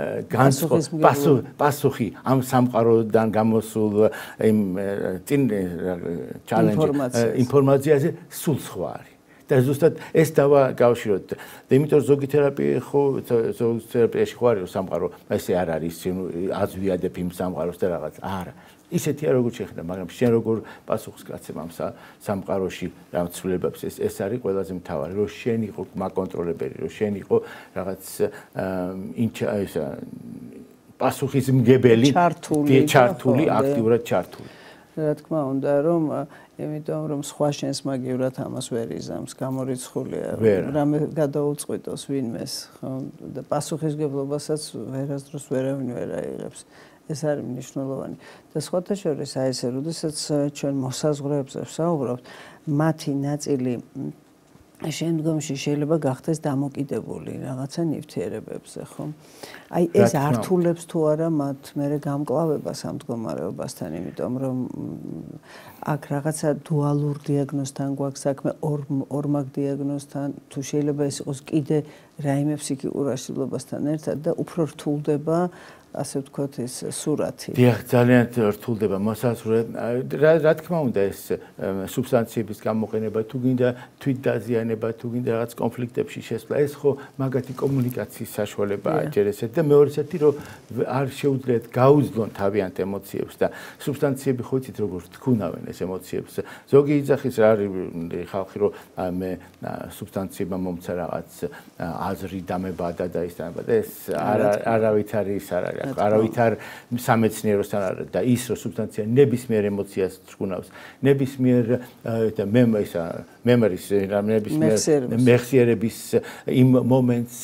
პასუხი ამ სამყაროდან გამოსულ იმ წინ ინფორმაციაზე სულ სხვა არის. და ზუსტად ეს დავაკავშიროთ. და იმიტომ რომ ზოგი თერაპია ხო ზოგი თერაპიაში ხო არის სამყარო, ესე არ არის, აზვიადებ იმ სამყაროს და რაღაც. არა. ისეთია როგორ შეხედა, მაგრამ შენ როგორ პასუხს გაცემ ამ სამყაროში რამ ცვლილებებს ეს ეს არის ყველაზე მთავარი, რომ შენ იყო მაკონტროლებელი, რომ შენ იყო რაღაც ეს პასუხისმგებელი, ჩართული, აქტიურად ჩართული. რა თქმა უნდა რომ იმიტომ რომ სხვა შენს მაგივრად ამას ვერ იზამს გამორიცხულია რამე გადაუწყვიტოს ვინმეს ხო და პასუხისგებლობასაც ვერასდროს ვერავინ ვერ აიღებს ეს არის მნიშვნელოვანი და სხვათა შორის აი ესე როდესაც ჩვენ მოსაზღვრეებზე ვსაუბრობთ მათი ნაწილი შემდგომში შეიძლება გახდეს დამოკიდებული რაღაცა ნივთიერებებზე, ხო? აი ეს ართულებს თუ არა მათ მერე გამკლავებას ამ მდგომარეობასთან, იმიტომ რომ აქ რაღაცა დუალურ დიაგნოზთან გვაქვს საქმე, ორმაგ დიაგნოზთან, თუ შეიძლება ეს იყოს კიდე რაიმე ფსიქიკურ აშლილობასთან ერთად და უფრო რთულდება ასე ვთქვათ ეს სურათი. დიახ, ძალიან რთულდება მოსაზღვრე. რა თქმა უნდა ეს სუბსტანციების გამოყენება, თუ გინდა თვითდაზიანება, თუ გინდა რაღაც კონფლიქტებში შესვლა, ეს ხო მაგათი კომუნიკაციის საშუალებაა ჯერ ესეთ და მეორეცეთი რომ არ შეუძლიათ გაუძლონ თავიანთ ემოციებს და სუბსტანციები ხო იცით როგორ თქუნავენ ეს ემოციებს. ზოგი იძახის რა არის ხალხი რომ მე სუბსტანციებმა მომცა რაღაც აზრი დამებადა და ის დამებადა ეს არავით არის არ არის არავით არ სამეცნიეროსთან არ და ის რომ სუბსტანცია ნებისმიერ ემოციას თქუნავს ნებისმიერ და მე ისა მემორის ნებისმიერ მეხსიერების იმ მომენტს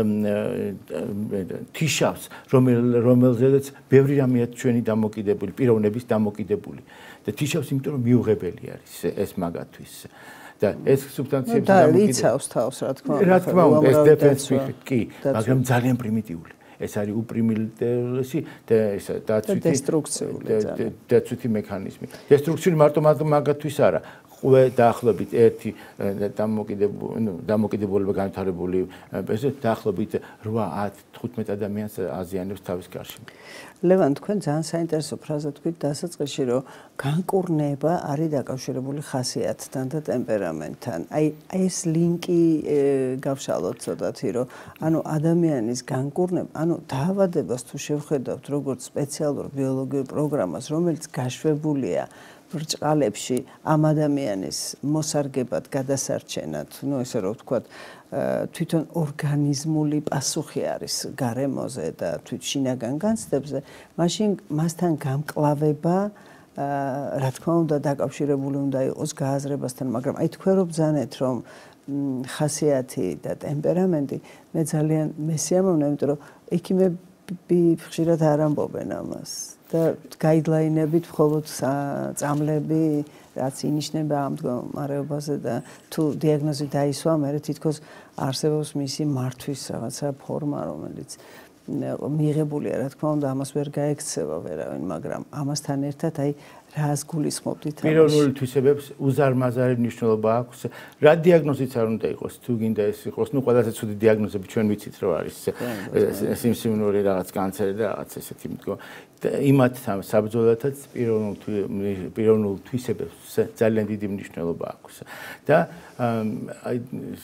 თიშავს რომელზედაც ბევრი რამეა ჩვენი დამოკიდებული პიროვნების დამოკიდებული და თიშავს იმიტომ რომ მიუღებელი არის ეს მაგათვის და ეს სუბსტანციები დამოკიდებული და იცავს თავს რა თქმა უნდა რა თქმა უნდა ეს დეფენსივი კი მაგრამ ძალიან პრიმიტიული ეს არის უპრიმიტივი და ესა დაცვითი დესტრუქციული დაცვითი მექანიზმი. დესტრუქციული მარტო მაგათვის არა. ყვე დაახლოებით ერთი დამოკიდებული, ნუ დამოკიდებულება განვითარებული ესე დაახლოებით რვა ათ თხუთმეტ ადამიანს აზიანებს თავის გარშემო. ლევან, თქვენ ძალიან საინტერესო ფრაზა თქვით დასაწყისში, რომ განკურნება არის დაკავშირებული ხასიათთან და ტემპერამენტთან. აი ეს ლინკი გავშალოთ ცოტათი, რომ ანუ ადამიანის განკურნება, ანუ დაავადებას თუ შევხედავთ როგორც სპეციალურ ბიოლოგიურ პროგრამას, რომელიც გაშვებულია ბრჭყალებში ამ ადამიანის მოსარგებად, გადასარჩენად, ну ესე რომ ვთქვათ, თვითონ ორგანიზმული პასუხი არის გარემოზე და თვით შინაგან განცდებზე, მაშინ მასთან გამკლავება რა თქმა უნდა დაკავშირებული უნდა იყოს გააზრებასთან, მაგრამ აი თქვენ რო ბრძანეთ, რომ ხასიათი და ტემპერამენტი მე ძალიან მესიამოვნა, იმიტომ რომ ექიმები ხშირად არ ამბობენ ამას და გაიდლაინებით მხოლოდ წამლები რაც ინიშნება ამ მდგომარეობაზე და თუ დიაგნოზი დაისვა, მერე თითქოს არსებობს მისი მართვის რაღაცა ფორმა, რომელიც მიღებულია, რა თქმა უნდა, ამას ვერ გაექცევა ვერავინ, მაგრამ ამასთან ერთად აი რას გულისხმობთ? პიროვნული თვისებებს უზარმაზარი მნიშვნელობა აქვს. რა დიაგნოზიც არ უნდა იყოს, თუ გინდა ეს იყოს, ну ყველაზე ცუდი დიაგნოზები ჩვენ ვიცით, რომ არის სიმსივნური რაღაც კანცერი და რაღაც ესეთი მდგომა. იმათ საბრძოლათაც პიროვნულ თვისებებს ძალიან დიდი მნიშვნელობა აქვს. და აი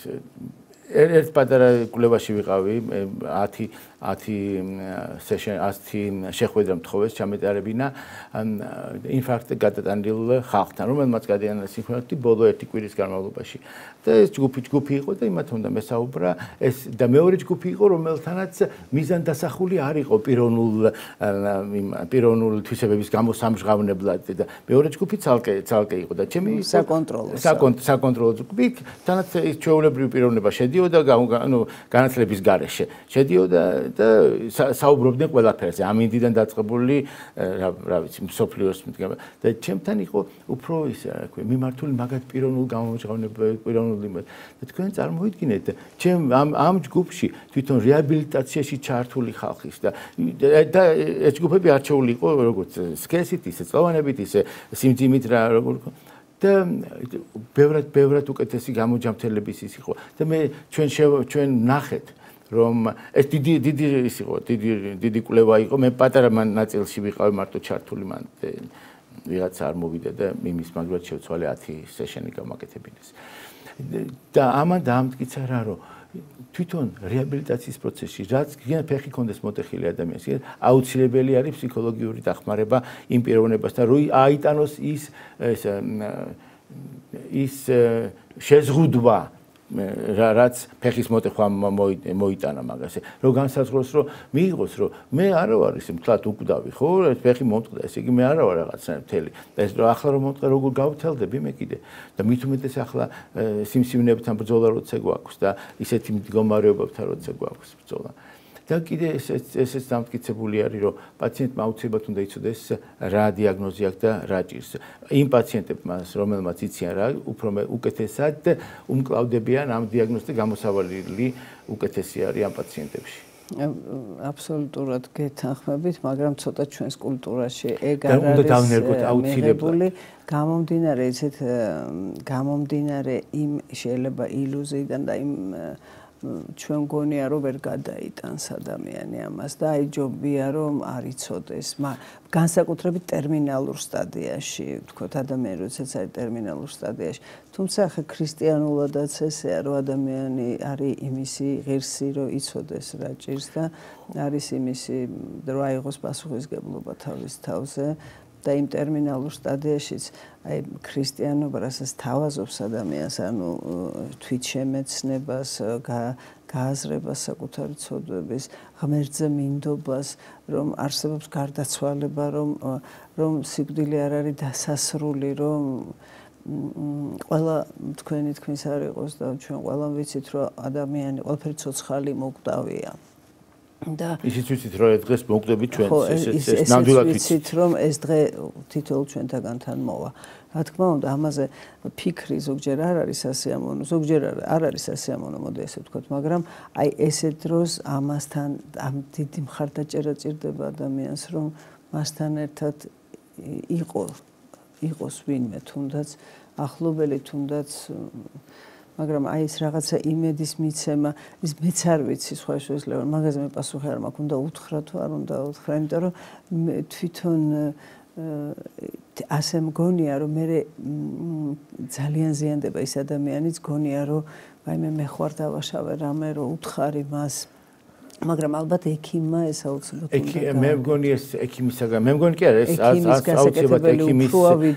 ერთ პატარა კვლევაში ვიყავი, ათი ათი სეშენ ათი შეხვედრა მთხოვეს ჩამეტარებინა ინფარქტ გადატანილ ხალხთან, რომელმაც გადაიანალა ინფარქტი ბოლო ერთი კვირის განმავლობაში. და ეს ჯგუფი ჯგუფი იყო და იმათ უნდა მესაუბრა, ეს და მეორე ჯგუფი იყო, რომელთანაც მიზანდასახული არ იყო პიროვნულ პიროვნული თვისებების გამოსამჟღავნებლად და მეორე ჯგუფი ცალკე ცალკე იყო და ჩემი საკონტროლო საკონტროლო ჯგუფი თანაც ის ჩვეულებრივი პიროვნება შედიოდა ანუ განათლების გარეშე შედიოდა და საუბრობდნენ ყველაფერზე ამინდიდან დაწყებული რა რა ვიცი მსოფლიოს მდგომა და ჩემთან იყო უფრო ისე რა ქვია მიმართული მაგათ პიროვნულ გამომჟღავნებელ პიროვნული და თქვენ წარმოიდგინეთ ჩემ ამ ამ ჯგუფში თვითონ რეაბილიტაციაში ჩართული ხალხის და და ეს ჯგუფები არჩეული იყო როგორც სქესით ისე წლოვანებით ისე სიმძიმით რა როგორ და ბევრად ბევრად უკეთესი გამოჯამთელების ის იყო და მე ჩვენ ჩვენ ნახეთ რომ ეს დიდი დიდი ის იყო დიდი დიდი კვლევა იყო მე პატარა ნაწილში ვიყავი მარტო ჩართული მან ვიღაც არ მოვიდა და იმის მაგრად შევცვალე ათი სეშენი გამაკეთებინეს და ამან დაამტკიცა რა რომ თვითონ რეაბილიტაციის პროცესში რაც გიგენ ფეხი კონდეს მოტეხილი ადამიანს აუცილებელი არის ფსიქოლოგიური დახმარება იმ პიროვნებასთან რომ აიტანოს ის ეს ის შეზღუდვა რაც ფეხის მოტეხვა მოიტანა მაგასე რომ განსაზღვროს რომ მიიღოს რომ მე არა ვარ ისე მთლად უკვდავი ხო ფეხი მომწყდა ესე იგი მე არა ვარ რაღაცა მთელი ეს რომ ახლა რომ მომწყდა როგორ გავთელდები მე კიდე და მით უმეტეს ახლა სიმსივნეებთან ბრძოლა როცა გვაქვს და ისეთი მდგომარეობებთან როცა გვაქვს ბრძოლა და კიდე ეს ესეც დამტკიცებული არის რომ პაციენტმა აუცილებლად უნდა იცოდეს რა დიაგნოზი აქვს და რა ჭირს იმ პაციენტებმაც რომელმაც იციან რა უფრო უკეთესად უმკლავდებიან ამ დიაგნოზს და გამოსავალი უკეთესი არის ამ პაციენტებში აბსოლუტურად გეთანხმებით მაგრამ ცოტა ჩვენს კულტურაში ეგ არ არის აუცილებელი გამომდინარე ისეთ გამომდინარე იმ შეიძლება ილუზიიდან და იმ ჩვენ გონია რომ ვერ გადაიტანს ადამიანი ამას და აი ჯობია რომ არ იცოდეს განსაკუთრებით ტერმინალურ სტადიაში ვთქვათ ადამიანი როდესაც არის ტერმინალურ სტადიაში თუმცა ხა ქრისტიანულადაც ესეა რომ ადამიანი არის იმისი ღირსი რომ იცოდეს რა ჭირს და არის იმისი რომ აიღოს პასუხისგებლობა თავის თავზე და იმ ტერმინალურ სტადიაშიც აი ქრისტიანობა რასაც თავაზობს ადამიანს ანუ თვითშემეცნებას გააზრებას საკუთარი ცოდვების ღმერთზე მინდობას რომ არსებობს გარდაცვალება რომ რომ სიკვდილი არ არის დასასრული რომ ყველა თქვენი თქმის არ იყოს და ჩვენ ყველა ვიცით რომ ადამიანი ყველაფერი ცოცხალი მოკვდავია და ისიც ვიცით რომ ეს დღეს მოკვდები ჩვენ ეს ეს ნამდვილად ვიცით რომ ეს დღე თითოეულ ჩვენთაგანთან მოვა რა თქმა უნდა ამაზე ფიქრი ზოგჯერ არ არის სასიამოვნო ზოგჯერ არ არის სასიამოვნო მოდი ესე ვთქვათ მაგრამ აი ესეთ დროს ამასთან ამ დიდი მხარდაჭერა ჭირდება ადამიანს რომ მასთან ერთად იყო იყოს ვინმე თუნდაც ახლობელი თუნდაც მაგრამ აი ეს რაღაცა იმედის მიცემა ის მეც არ ვიცი სხვა შესაძლოა მაგაზე მე პასუხი არ მაქვს უნდა უთხრა თუ არ უნდა უთხრა იმიტომ რომ თვითონ ასე მგონია რომ მე ძალიან ზიანდება ის ადამიანიც გონია რომ აი მე მე ხوار დავაშავე რამე რომ უთხარი მას მაგრამ ალბათ ექიმმა ეს აუცილებლად უნდა მე მგონი ეს ექიმისაგან მე მგონი კი არა ეს აუცილებლად ექიმის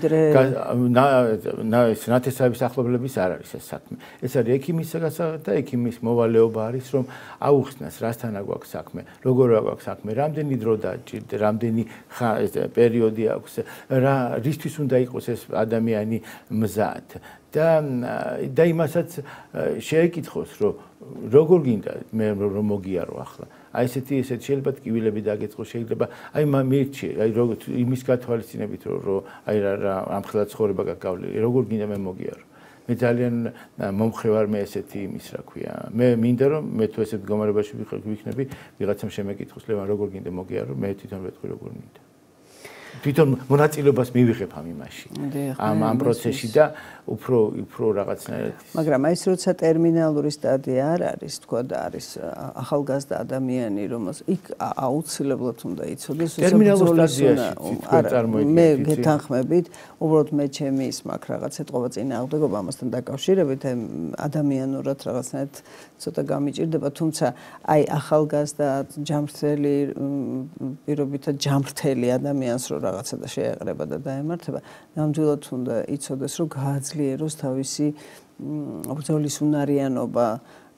ნათესავების ახლობლების არ არის ეს საქმე ეს არის ექიმისაგან და ექიმის მოვალეობა არის რომ აუხსნას რასთან აქვს საქმე როგორ აქვს საქმე რამდენი დრო დაჭირდა რამდენი პერიოდი აქვს რა რისთვის უნდა იყოს ეს ადამიანი მზად და და იმასაც შეეკითხოს რომ როგორ გინდა მე რომ მოგიარო ახლა აი ესეთი ესეთი შეიძლება ტკივილები დაგეწყო, შეიძლება აი მირჩი, აი როგორ იმის გათვალისწინებით რომ აი რა ამხელა ცხოვრება გაგავლი, როგორ გინდა მე მოგიარო. მე ძალიან მომხრე ვარ მე ესეთი იმის რა ქვია. მე მინდა რომ მე თუ ესეთ მდგომარეობაში ვიქნები, ვიღაცამ შემეკითხოს, ლევან როგორ გინდა მოგიარო, მე თვითონ ვეთქვი როგორ მინდა. თვითონ მონაწილეობას მივიღებ ამ იმაში. ამ ამ პროცესში და უფრო უფრო რაღაცნაირად. მაგრამ აი ეს როცა ტერმინალური სტადია არ არის, თქვა და არის ახალგაზრდა ადამიანი, რომელს იქ აუცილებლად უნდა იცოდეს ტერმინალურ სტადიაში წარმოიდგინეთ. მე გეთანხმებით, უბრალოდ მე ჩემი ის მაქვს რაღაც ეთყობა წინააღმდეგობა ამასთან დაკავშირებით, ადამიანურად რაღაცნაირად ცოტა გამიჭირდება, თუმცა აი ახალგაზრდა ჯამრთელი პირობითად ჯამრთელი ადამიანს რო რაღაცა და შეეყრება და დაემართება, ნამდვილად უნდა იცოდეს, რომ გააძლიეროს თავისი ბრძოლის უნარიანობა.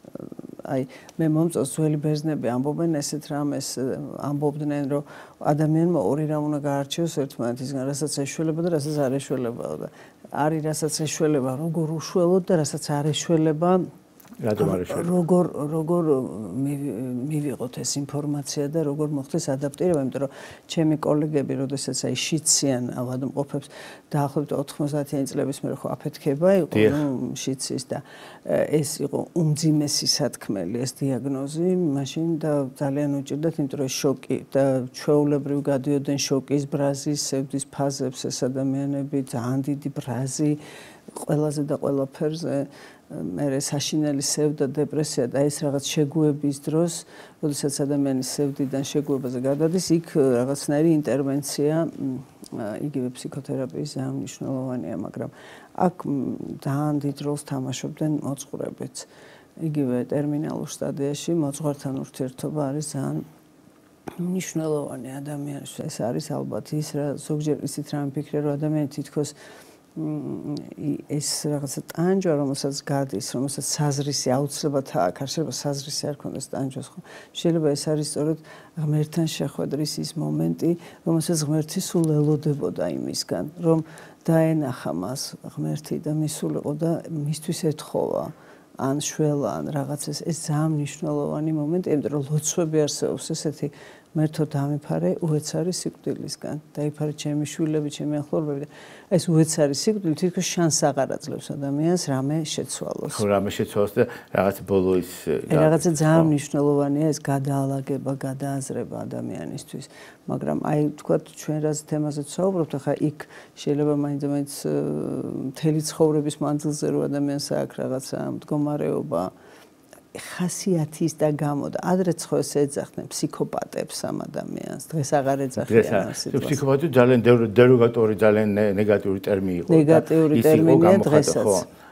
აი მე მომწონს ძველი ბერძნები ამბობენ ესეთ რამეს, ამბობდნენ, რომ ადამიანმა ორი რამ უნდა გაარჩიოს ერთმანეთისგან, რასაც ეშველება და რასაც არ ეშველებაო და არის რასაც ეშველება, როგორ უშველოდ და რასაც არ ეშველება. რატომ არ ეშველება? როგორ როგორ მივიღოთ ეს ინფორმაცია და როგორ მოხდეს ადაპტირება, იმიტომ რომ ჩემი კოლეგები, როდესაც აი შიციან ავადმყოფებს დაახლოებით ოთხმოცდაათიანი წლების მერე ხო აფეთქება იყო, ნუ შიცის და ეს იყო უმძიმესი სათქმელი ეს დიაგნოზი, მაშინ და ძალიან უჭირდათ, იმიტომ რომ შოკი და ჩვეულებრივ გადიოდნენ შოკის ბრაზის, სევდის ფაზებს ეს ადამიანები, ძალიან დიდი ბრაზი ყველაზე და ყველაფერზე. მე საშინელი სევდა დეპრესია და ეს რაღაც შეგუების დროს, როდესაც ადამიანი სევდიდან შეგუებაზე გადადის, იქ რაღაცნაირი ინტერვენცია, იგივე ფსიქოთერაპიის ძალიან მნიშვნელოვანია, მაგრამ აქ ძალიან დიდ როლს თამაშობდნენ მოძღვრებიც. იგივე ტერმინალურ სტადიაში მოძღვართან ურთიერთობა არის ძალიან მნიშვნელოვანი ადამიანისთვის. ეს არის ალბათ ის რა ზოგჯერ ისიც რა მიფიქრე, რომ ადამიანი თითქოს ეს რაღაცა ტანჯვა, რომელსაც გადის, რომელსაც საზრისი აუცილებლად აქვს, არ შეიძლება საზრისი არ ქონდეს ტანჯვას, ხო? შეიძლება ეს არის სწორედ ღმერთთან შეხვედრის ის მომენტი, რომელსაც ღმერთი სულ ელოდებოდა იმისგან, რომ დაენახა მას ღმერთი და მისულიყო და მისთვის ეთხოვა. ან შველა, ან რაღაცას, ეს ძალიან მნიშვნელოვანი მომენტია, იმიტომ რომ ლოცვები არსებობს ესეთი მერთო დამიფარე უეცარი სიკვდილისგან. დაიფარე ჩემი შვილები, ჩემი ახლობლები და ეს უეცარი სიკვდილი თითქოს შანსს აღარ აძლევს ადამიანს რამე შეცვალოს. ხო, რამე შეცვალოს და რაღაც ბოლო ის რაღაცა ძალიან მნიშვნელოვანია ეს გადაალაგება, გადააზრება ადამიანისთვის. მაგრამ აი თქვათ ჩვენ რაც თემაზე ვსაუბრობთ, ახლა იქ შეიძლება მაინც-მაინც მთელი ცხოვრების მანძილზე რო ადამიანს აქვს რაღაცა მდგომარეობა ხასიათის და გამო და ადრეც ხო ეს ეძახდნენ ფსიქოპატებს ამ ადამიანს. დღეს აღარ ეძახიან ამ სიტყვას. ფსიქოპატი ძალიან დეროგატორი, ძალიან ნეგატიური ტერმინი იყო. ნეგატიური ტერმინია დღესაც.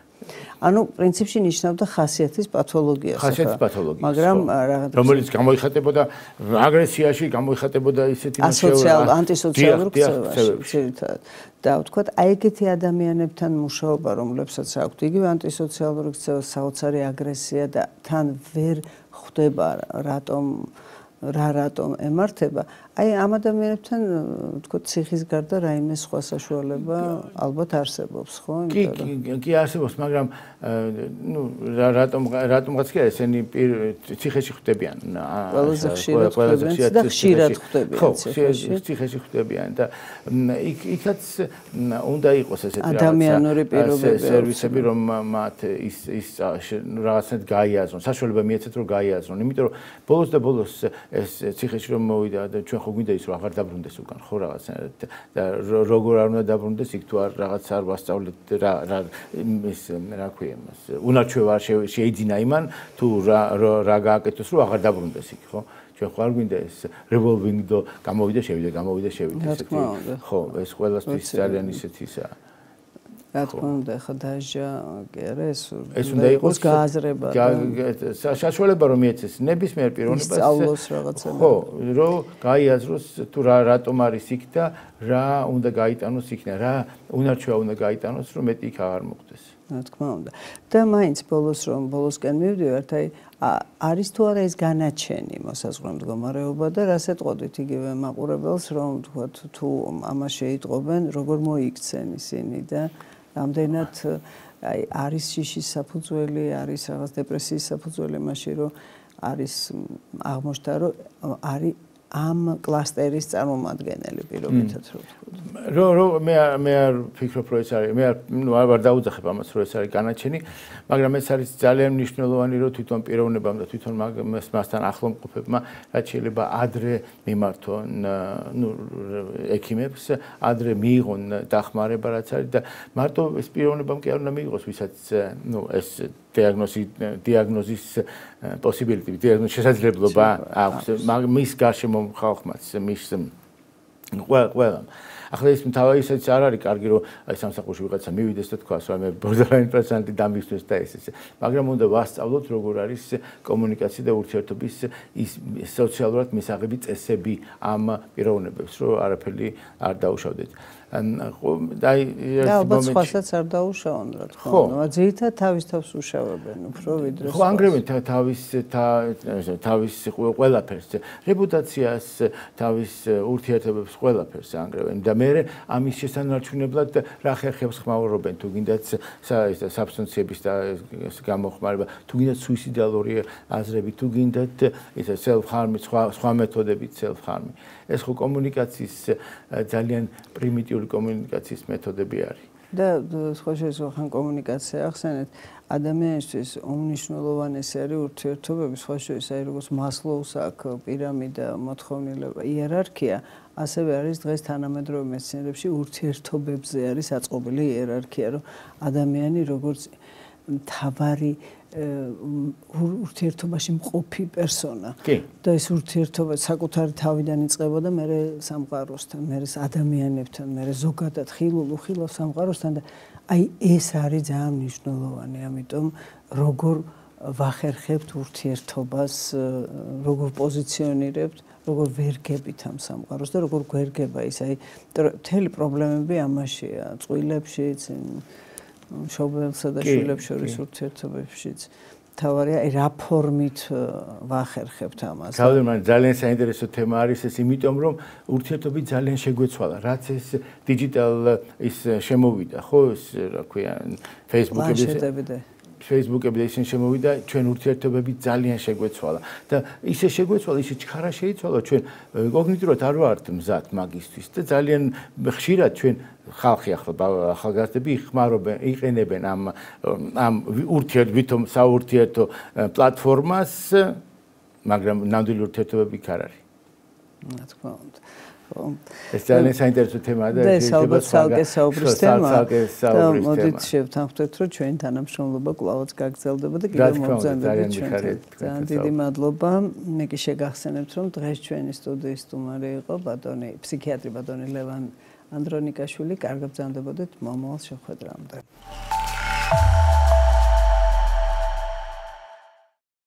ანუ პრინციპში ნიშნავდა ხასიათის პათოლოგიას. ხასიათის პათოლოგიას. მაგრამ რომელიც გამოიხატებოდა აგრესიაში, გამოიხატებოდა ისეთი ასოციალურ, ანტისოციალურ ქცევებში. და ვთქვათ, აი ეგეთი ადამიანებთან მუშაობა, რომლებსაც აქვთ იგივე ანტისოციალური ქცევა, საოცარი აგრესია და თან ვერ ხვდება რატომ რა რატომ ემართება, აი ამ ადამიანებთან ვთქვათ, ციხის გარდა რაიმე სხვა საშუალება ალბათ არსებობს, ხო? კი, კი არსებობს, მაგრამ ნუ რატომ რატომღაც კი ესენი ციხეში ხვდებიან. ყველაზე ხშირად ხვდებიან და ხშირად ხვდებიან. ხო, ციხეში ხვდებიან და იქ იქაც უნდა იყოს ესეთი რაღაცა ადამიანური პირობები, სერვისები, რომ მათ ის ის რაღაცნაირად გაიაზრონ, საშუალება მიეცეთ, რომ გაიაზრონ, იმიტომ რომ ბოლოს და ბოლოს ეს ციხეში რომ მოვიდა და ჩვენ ხო გვინდა ის რომ აღარ დაბრუნდეს უკან ხო რაღაცნაირად და როგორ არ უნდა დაბრუნდეს იქ თუ არ რაღაც არ ვასწავლეთ რა რა ის რა ქვია მას უნარჩვევა შეიძინა იმან თუ რა რა გააკეთოს რომ აღარ დაბრუნდეს იქ ხო ჩვენ ხო არ გვინდა ეს revolving door გამოვიდა შევიდა გამოვიდა შევიდა ესეთი ხო ეს ყველასთვის ძალიან ისეთი ისაა რა თქმა უნდა, ხა დაჟა, კი არა, ეს ეს უნდა იყოს გააზრება. საშუალება რომ მიეცეს ნებისმიერ პიროვნებას ისწავლოს რაღაცა. ხო, რომ გაიაზროს თუ რა რატომ არის იქ და რა უნდა გაიტანოს იქნა, რა უნარჩვევა უნდა გაიტანოს, რომ მეტი იქ აღარ მოხდეს. რა თქმა უნდა. და მაინც ბოლოს რომ ბოლოსკენ მივდივართ, აი არის თუ არა ეს განაჩენი მოსაზღვრე მდგომარეობა და რას ეტყოდით იგივე მაყურებელს, რომ თქვათ თუ ამას შეიტყობენ, როგორ მოიქცენ ისინი და რამდენად აი არის შიშის საფუძველი, არის რაღაც დეპრესიის საფუძველი, მაშინ რომ არის აღმოჩნდა, რომ არის ამ კლასტერის წარმომადგენელი პირობითად რო ვთქვათ. რო რო მე მე არ ვფიქრობ, რომ ეს არის, მე არ ნუ არ დავუძახებ ამას, რომ ეს არის განაჩენი, მაგრამ ეს არის ძალიან მნიშვნელოვანი, რომ თვითონ პიროვნებამ და თვითონ მასთან ახლომყოფებმა რაც შეიძლება ადრე მიმართონ ნუ ექიმებს, ადრე მიიღონ დახმარება რაც არის და მარტო ეს პიროვნებამ კი არ უნდა მიიღოს, ვისაც ნუ ეს diagnosis diagnosis possibility diagnosis შესაძლებლობა აქვს მის გარშემო ხალხმაც მის ყველა ახლა ის თავი ისიც არ არის კარგი რომ აი სამსახურში ვიღაცა მივიდეს და თქვას რომ მე borderline personality დამისვეს და ეს ესე მაგრამ უნდა ვასწავლოთ როგორ არის კომუნიკაცია და ურთიერთობის ის სოციალურად მისაღები წესები ამ პიროვნებებს რომ არაფერი არ დაუშავდეთ და ალბათ სხვასაც არ დაუშავონ რა თქმა უნდა ძირითადად თავის თავს უშავებენ უფრო ვიდრე ხო ანგრევენ თავის თავის ყველაფერს რეპუტაციას თავის ურთიერთობებს ყველაფერს ანგრევენ და მე ამის შესანარჩუნებლად რა ხერხებს ხმაურობენ თუ გინდათ საბსტანციების და გამოხმარება თუ გინდათ სუიციდალური აზრები თუ გინდათ ეს self harm სხვა სხვა მეთოდებით self harm ეს ხო კომუნიკაციის ძალიან პრიმიტიული კომუნიკაციის მეთოდები არის. და სხვა შესაძლოა კომუნიკაცია ახსენეთ ადამიანისთვის უმნიშვნელოვანესი არის ურთიერთობები, სხვა შესაძლოა როგორც მასლოუს აქ პირამიდა, მოთხოვნილება, იერარქია, ასევე არის დღეს თანამედროვე მეცნიერებში ურთიერთობებზე არის აწყობილი იერარქია, რომ ადამიანი როგორც მთავარი ურთიერთობაში მყოფი პერსონა და ეს ურთიერთობა საკუთარი თავიდან იწყებოდა მე სამყაროსთან, მე ადამიანებთან, მე ზოგადად ხილულ უხილავ სამყაროსთან და აი ეს არის ძალიან მნიშვნელოვანი, ამიტომ როგორ ვახერხებთ ურთიერთობას, როგორ პოზიციონირებთ, როგორ ვერგებით ამ სამყაროს და როგორ გვერგება ის აი მთელი პრობლემები ამაშია, წყვილებშიც მშობლებსა და შვილებს შორის ურთიერთობებშიც თავარია რა ფორმით ვახერხებთ ამას. თავდაპირველად ძალიან საინტერესო თემა არის ეს, იმიტომ რომ ურთიერთობები ძალიან შეგვეცვალა, რაც ეს დიჯიტალ ის შემოვიდა, ხო, ეს რა ქვია, Facebook-ები Facebook-ები ისინი შემოვიდა, ჩვენ ურთიერთობები ძალიან შეგვეცვალა და ისე შეგვეცვალა, ისე ჩქარა შეიცვალა, ჩვენ კოგნიტიურად არ ვართ მზად მაგისთვის და ძალიან ხშირად ჩვენ ხალხი ახლა ახალგაზრდები იხმარობენ, იყენებენ ამ ამ ურთიერთ ვითომ საურთიერთო პლატფორმას, მაგრამ ნამდვილი ურთიერთობები იქ არ არის. რა თქმა უნდა. ეს ძალიან საინტერესო თემაა და ეს ალბათ ცალკე საუბრის თემაა. და მოდით შევთანხმდეთ, რომ ჩვენი თანამშრომლობა კვლავაც გაგრძელდება და კიდევ მოგზაურობთ ჩვენთან. ძალიან დიდი მადლობა. მე კი შეგახსენებთ, რომ დღეს ჩვენი სტუდიის სტუმარი იყო ბატონი ფსიქიატრი ბატონი ლევან ანდრონიკაშვილი. კარგად ბრძანდებოდეთ მომავალ შეხვედრამდე.